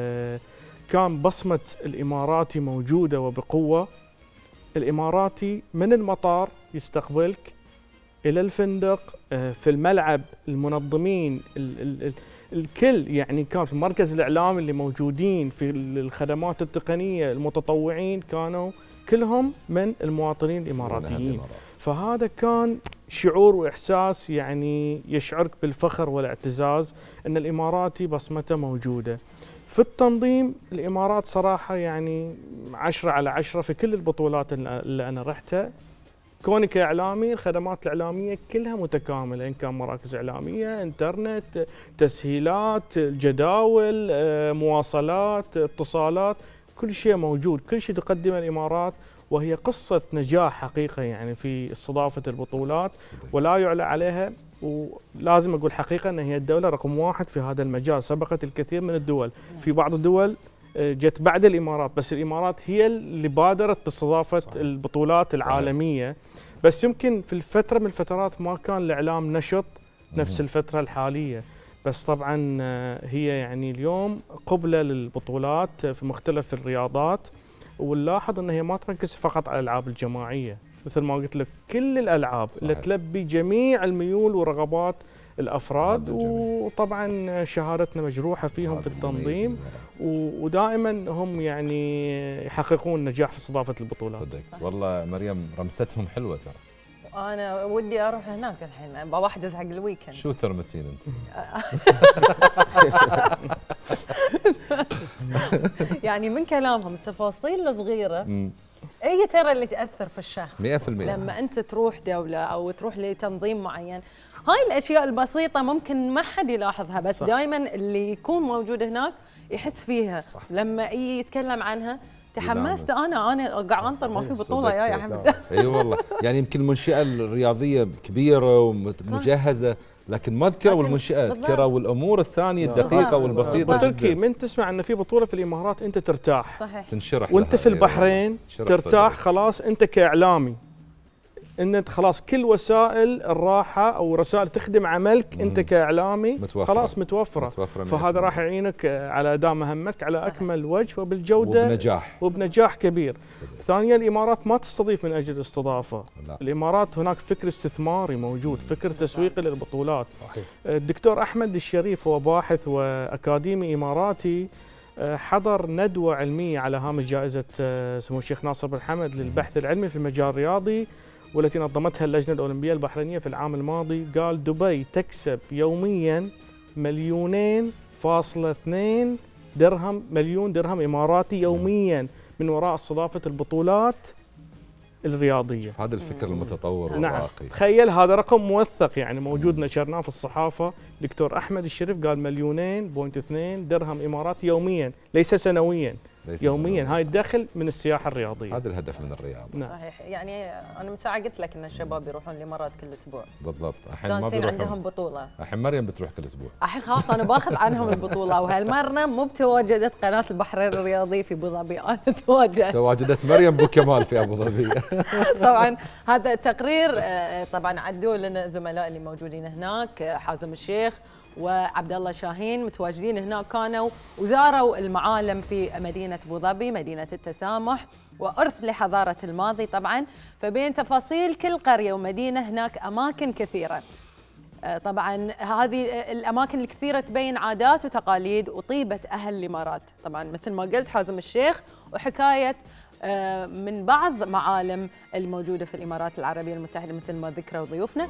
كان بصمه الاماراتي موجوده وبقوه. الاماراتي من المطار يستقبلك الى الفندق، في الملعب المنظمين ال ال الكل، يعني كان في مركز الاعلام اللي موجودين في الخدمات التقنيه المتطوعين كانوا كلهم من المواطنين الاماراتيين. فهذا كان شعور واحساس يعني يشعرك بالفخر والاعتزاز ان الاماراتي بصمته موجوده. في التنظيم الامارات صراحه يعني عشرة على عشرة في كل البطولات اللي انا رحتها. كوني كاعلامي الخدمات الاعلاميه كلها متكامله، ان كان مراكز اعلاميه، انترنت، تسهيلات، جداول، مواصلات، اتصالات، كل شيء موجود، كل شيء تقدمه الامارات، وهي قصه نجاح حقيقه يعني في استضافه البطولات ولا يعلى عليها. ولازم اقول حقيقه ان هي الدوله رقم واحد في هذا المجال، سبقت الكثير من الدول. في بعض الدول جت بعد الامارات، بس الامارات هي اللي بادرت باستضافه البطولات العالميه. بس يمكن في الفتره من الفترات ما كان الاعلام نشط نفس الفتره الحاليه. بس طبعا هي يعني اليوم قبله للبطولات في مختلف الرياضات، ونلاحظ ان هي ما تركز فقط على الالعاب الجماعيه، مثل ما قلت لك كل الالعاب صحيح. اللي تلبي جميع الميول ورغبات الافراد. وطبعا شهادتنا مجروحه فيهم في التنظيم، ودائما هم يعني يحققون نجاح في استضافه البطولات. صدقت والله مريم، رمستهم حلوه ترى. انا ودي اروح هناك الحين، بحجز حق الويكند. شو ترمسين انت؟ يعني من كلامهم التفاصيل الصغيره هي ترى اللي تاثر في الشخص مئة بالمئة. لما انت تروح دوله او تروح لتنظيم معين. هاي الاشياء البسيطه ممكن ما حد يلاحظها، بس دائما اللي يكون موجود هناك يحس فيها. صح. لما يتكلم عنها تحمست انا انا قاعد انطر ما في بطوله يا يا حمد. اي والله، يعني يمكن المنشاه الرياضيه كبيره ومجهزه، لكن ما ذكروا المنشاه، ذكروا الامور الثانيه الدقيقه والبسيطه. تركي من تسمع ان في بطوله في الامارات انت ترتاح، صحيح. تنشرح، وانت في البحرين ترتاح خلاص. انت كاعلامي ان انت خلاص كل وسائل الراحه او رسائل تخدم عملك مم. انت كاعلامي متوفرة. خلاص متوفره, متوفرة فهذا راح يعينك على اداء مهمتك على صحيح. اكمل وجه وبالجوده وبنجاح وبنجاح كبير. ثانيا الامارات ما تستضيف من اجل الاستضافه، لا. الامارات هناك فكر استثماري موجود، فكر تسويقي للبطولات. صحيح. الدكتور احمد الشريف هو باحث واكاديمي اماراتي، حضر ندوه علميه على هامش جائزه سمو الشيخ ناصر بن حمد للبحث العلمي في المجال الرياضي، والتي نظمتها اللجنة الأولمبية البحرينية في العام الماضي. قال دبي تكسب يوميا مليونين فاصلة اثنين درهم، مليون درهم إماراتي يوميا من وراء استضافة البطولات الرياضية. هذا الفكر المتطور نعم والراقي. تخيل هذا رقم موثق يعني موجود، نشرناه في الصحافة. دكتور أحمد الشريف قال مليونين بوينت اثنين درهم إماراتي يوميا، ليس سنويا، يوميا. هاي الدخل من السياحه الرياضيه، هذا الهدف من الرياضه. نعم. صحيح. يعني انا من ساعه قلت لك ان الشباب يروحون الامارات كل اسبوع بالضبط. الحين ما بيروحون، عندهم بطوله. الحين مريم بتروح كل اسبوع، الحين خلاص انا باخذ عنهم البطوله. وهالمره مو بتواجدت قناه البحرين الرياضي في ابو ظبي، انا تواجدت تواجدت مريم بو كمال في ابو ظبي. طبعا هذا التقرير طبعا عدوا لنا زملاء اللي موجودين هناك، حازم الشيخ وعبد الله شاهين متواجدين هناك، كانوا وزاروا المعالم في مدينة أبو ظبي، مدينة التسامح وإرث لحضارة الماضي طبعا. فبين تفاصيل كل قرية ومدينة هناك أماكن كثيرة. طبعا هذه الأماكن الكثيرة تبين عادات وتقاليد وطيبة أهل الإمارات. طبعا مثل ما قلت حازم الشيخ، وحكاية من بعض معالم الموجودة في الإمارات العربية المتحدة مثل ما ذكروا ضيوفنا.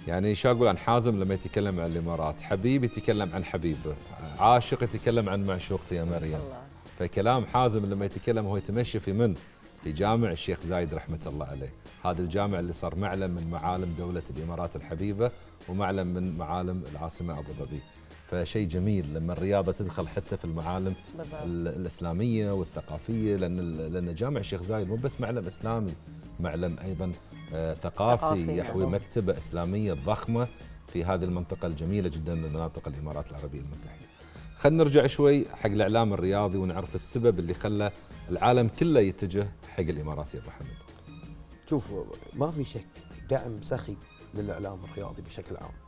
يعني شو اقول عن حازم لما يتكلم عن الامارات، حبيب يتكلم عن حبيبه، عاشق يتكلم عن معشوقتي يا مريم. فكلام حازم لما يتكلم هو يتمشى في من؟ في جامع الشيخ زايد رحمه الله عليه، هذا الجامع اللي صار معلم من معالم دوله الامارات الحبيبه ومعلم من معالم العاصمه ابو ظبي. فشيء جميل لما الرياضه تدخل حتى في المعالم الاسلاميه والثقافيه، لان لان جامع الشيخ زايد مو بس معلم اسلامي، معلم ايضا آه ثقافي يحوي مكتبه اسلاميه ضخمه في هذه المنطقه الجميله جدا من مناطق الامارات العربيه المتحده. خلينا نرجع شوي حق الاعلام الرياضي ونعرف السبب اللي خلى العالم كله يتجه حق الامارات يا ابو حمد. شوف ما في شك دعم سخي للاعلام الرياضي بشكل عام.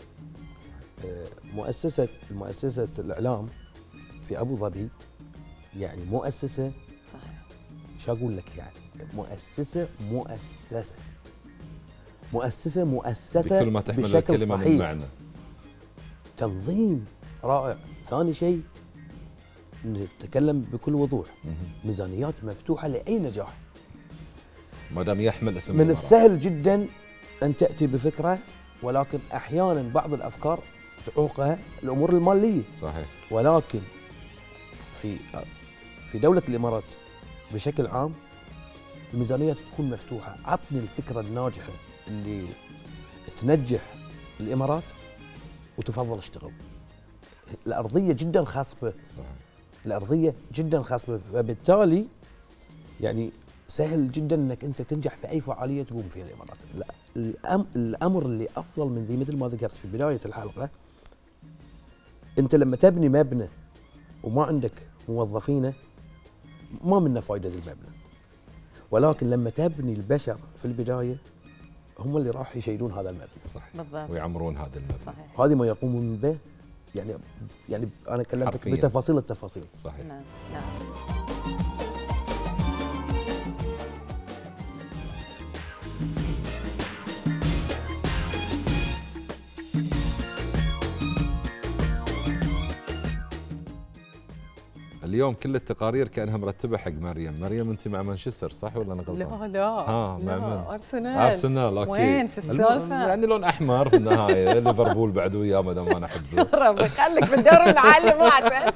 مؤسسة المؤسسة الإعلام في أبو ظبي يعني مؤسسة صحيح. شو أقول لك يعني مؤسسة مؤسسة مؤسسة مؤسسة بكل ما تحمل بشكل الكلمة صحيح. من معنى. تنظيم رائع. ثاني شيء نتكلم بكل وضوح، ميزانيات مفتوحة لأي نجاح ما دام يحمل اسم من الإمارات. السهل جدا أن تأتي بفكرة، ولكن أحيانا بعض الأفكار تعوقها الامور الماليه. صحيح. ولكن في في دوله الامارات بشكل عام الميزانيه تكون مفتوحه، عطني الفكره الناجحه اللي تنجح الامارات وتفضل اشتغل. الارضيه جدا خصبه. صحيح. الارضيه جدا خصبه، فبالتالي يعني سهل جدا انك انت تنجح في اي فعاليه تقوم فيها الامارات. لا الامر اللي افضل من ذي مثل ما ذكرت في بدايه الحلقه، انت لما تبني مبنى وما عندك موظفينه ما منه فائده ذي المبنى، ولكن لما تبني البشر في البدايه هم اللي راح يشيلون هذا المبنى. صح. بالضبط. ويعمرون هذا المبنى. صحيح. هذه ما يقومون به يعني يعني انا كلمتك حرفياً. بتفاصيل التفاصيل. صحيح. نعم نعم. اليوم كل التقارير كانها مرتبه حق مريم، مريم انت مع مانشستر صح ولا انا غلطان؟ لا لا ها مع من؟ ارسنال. ارسنال اوكي. وين شو السالفه؟ يعني لون احمر في النهايه، ليفربول بعد وياه ما دام انا احبه. ربي خليك في الدوري المعلمات.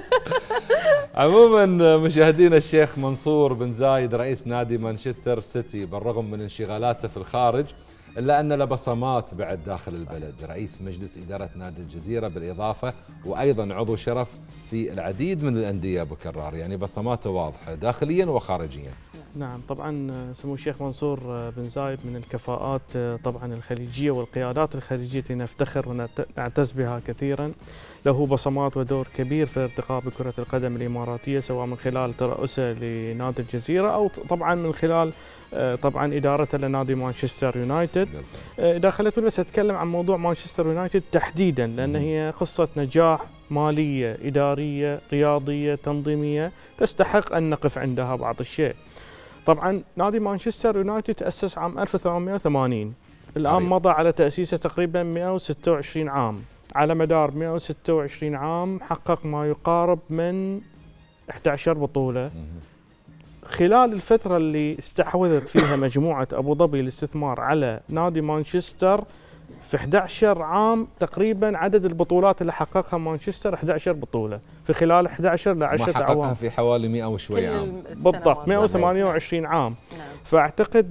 عموما مشاهدينا، الشيخ منصور بن زايد رئيس نادي مانشستر سيتي بالرغم من انشغالاته في الخارج إلا أن له بصمات بعد داخل البلد، رئيس مجلس إدارة نادي الجزيرة بالإضافة وأيضا عضو شرف في العديد من الأندية أبو كرار، يعني بصماته واضحة داخليا وخارجيا. نعم طبعا سمو الشيخ منصور بن زايد من الكفاءات طبعا الخليجية والقيادات الخليجية التي نفتخر ونعتز بها كثيرا. له بصمات ودور كبير في الارتقاء بكرة القدم الإماراتية، سواء من خلال ترأسه لنادي الجزيرة أو طبعا من خلال طبعا إدارته لنادي مانشستر يونايتد. إذا خليتوني بس أتكلم عن موضوع مانشستر يونايتد تحديدا، لأن هي قصة نجاح مالية إدارية رياضية تنظيمية تستحق أن نقف عندها بعض الشيء. طبعا نادي مانشستر يونايتد تأسس عام ألف وثمانمئة وثمانين، الآن مضى على تأسيسه تقريبا مئة وستة وعشرين عام، على مدار مئة وستة وعشرين عام حقق ما يقارب من إحدى عشرة بطولة. خلال الفترة اللي استحوذت فيها مجموعة أبو ظبي للاستثمار على نادي مانشستر في إحدى عشر عام تقريبا عدد البطولات اللي حققها مانشستر إحدى عشرة بطولة في خلال إحدى عشر ل عشرة عوام. ما حققها في حوالي مئة وشوي عام بالضبط، مئة وثمانية وعشرين عام. نعم. فأعتقد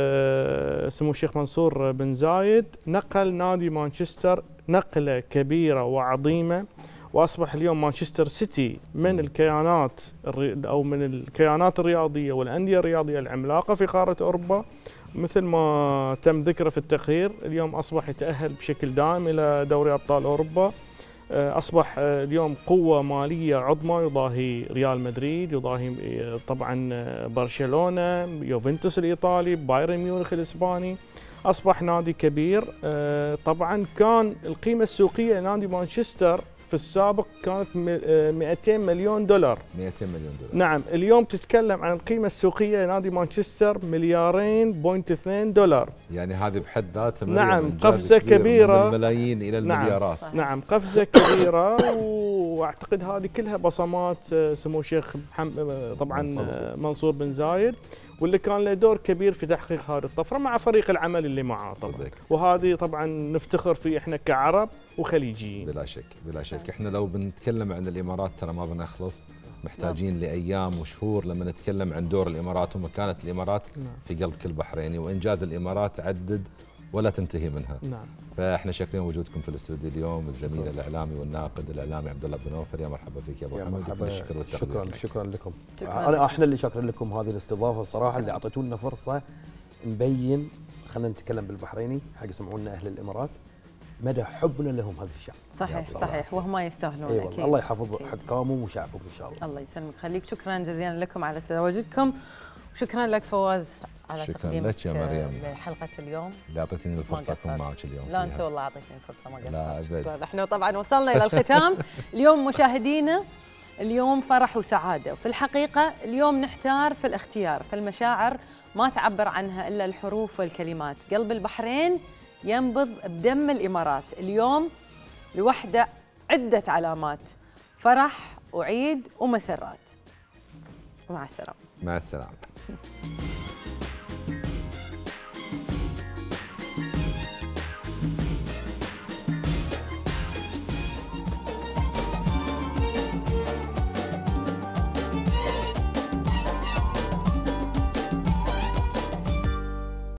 سمو الشيخ منصور بن زايد نقل نادي مانشستر نقلة كبيرة وعظيمة، واصبح اليوم مانشستر سيتي من الكيانات او من الكيانات الرياضيه والانديه الرياضيه العملاقه في قاره اوروبا، مثل ما تم ذكره في التقرير. اليوم اصبح يتاهل بشكل دائم الى دوري ابطال اوروبا، اصبح اليوم قوه ماليه عظمى يضاهي ريال مدريد، يضاهي طبعا برشلونه، يوفنتوس الايطالي، بايرن ميونخ الاسباني. اصبح نادي كبير. طبعا كان القيمه السوقيه لنادي مانشستر في السابق كانت مئتين مليون دولار. مئتين مليون دولار. نعم، اليوم تتكلم عن القيمة السوقية لنادي مانشستر مليارين بوينت اثنين دولار. يعني هذه بحد ذاتها نعم قفزة كبيرة من الملايين إلى المليارات. نعم, نعم قفزة كبيرة. واعتقد هذه كلها بصمات سمو الشيخ طبعا منصور بن زايد، واللي كان له دور كبير في تحقيق هذه الطفره مع فريق العمل اللي معاه طبعا. وهذه طبعا نفتخر فيه احنا كعرب وخليجيين. بلا شك بلا شك. احنا لو بنتكلم عن الامارات ترى ما بنخلص، محتاجين نعم. لايام وشهور لما نتكلم عن دور الامارات ومكانه الامارات نعم. في قلب كل بحريني، وانجاز الامارات عدد ولا تنتهي منها. نعم. فاحنا شاكرين وجودكم في الاستوديو اليوم، الزميل الاعلامي والناقد الاعلامي عبد الله بن نوفل. يا مرحبا فيك يا ابو حمد. الشكر والتقدير. شكرا شكرا لكم. انا احنا اللي شاكرين لكم هذه الاستضافه الصراحه، اللي اعطيتونا فرصه نبين، خلينا نتكلم بالبحريني حق يسمعونا اهل الامارات مدى حبنا لهم هذا الشعب. صحيح صحيح، وهم يستاهلون. أيوة اكيد. الله يحفظ حكامهم وشعبهم ان شاء الله. الله يسلمك خليك. شكرا جزيلا لكم على تواجدكم، وشكرا لك فواز على تقديمك لحلقه اليوم. اللي اعطيتني الفرصه اكون معك اليوم. لا انت والله اعطيتني الفرصه، ما قصرت. لا ابد. احنا طبعا وصلنا الى الختام. اليوم مشاهدينا اليوم فرح وسعاده، وفي الحقيقه اليوم نحتار في الاختيار، في المشاعر ما تعبر عنها الا الحروف والكلمات. قلب البحرين ينبض بدم الامارات. اليوم لوحده عده علامات: فرح وعيد ومسرات. ومع السلامه. مع السلامه.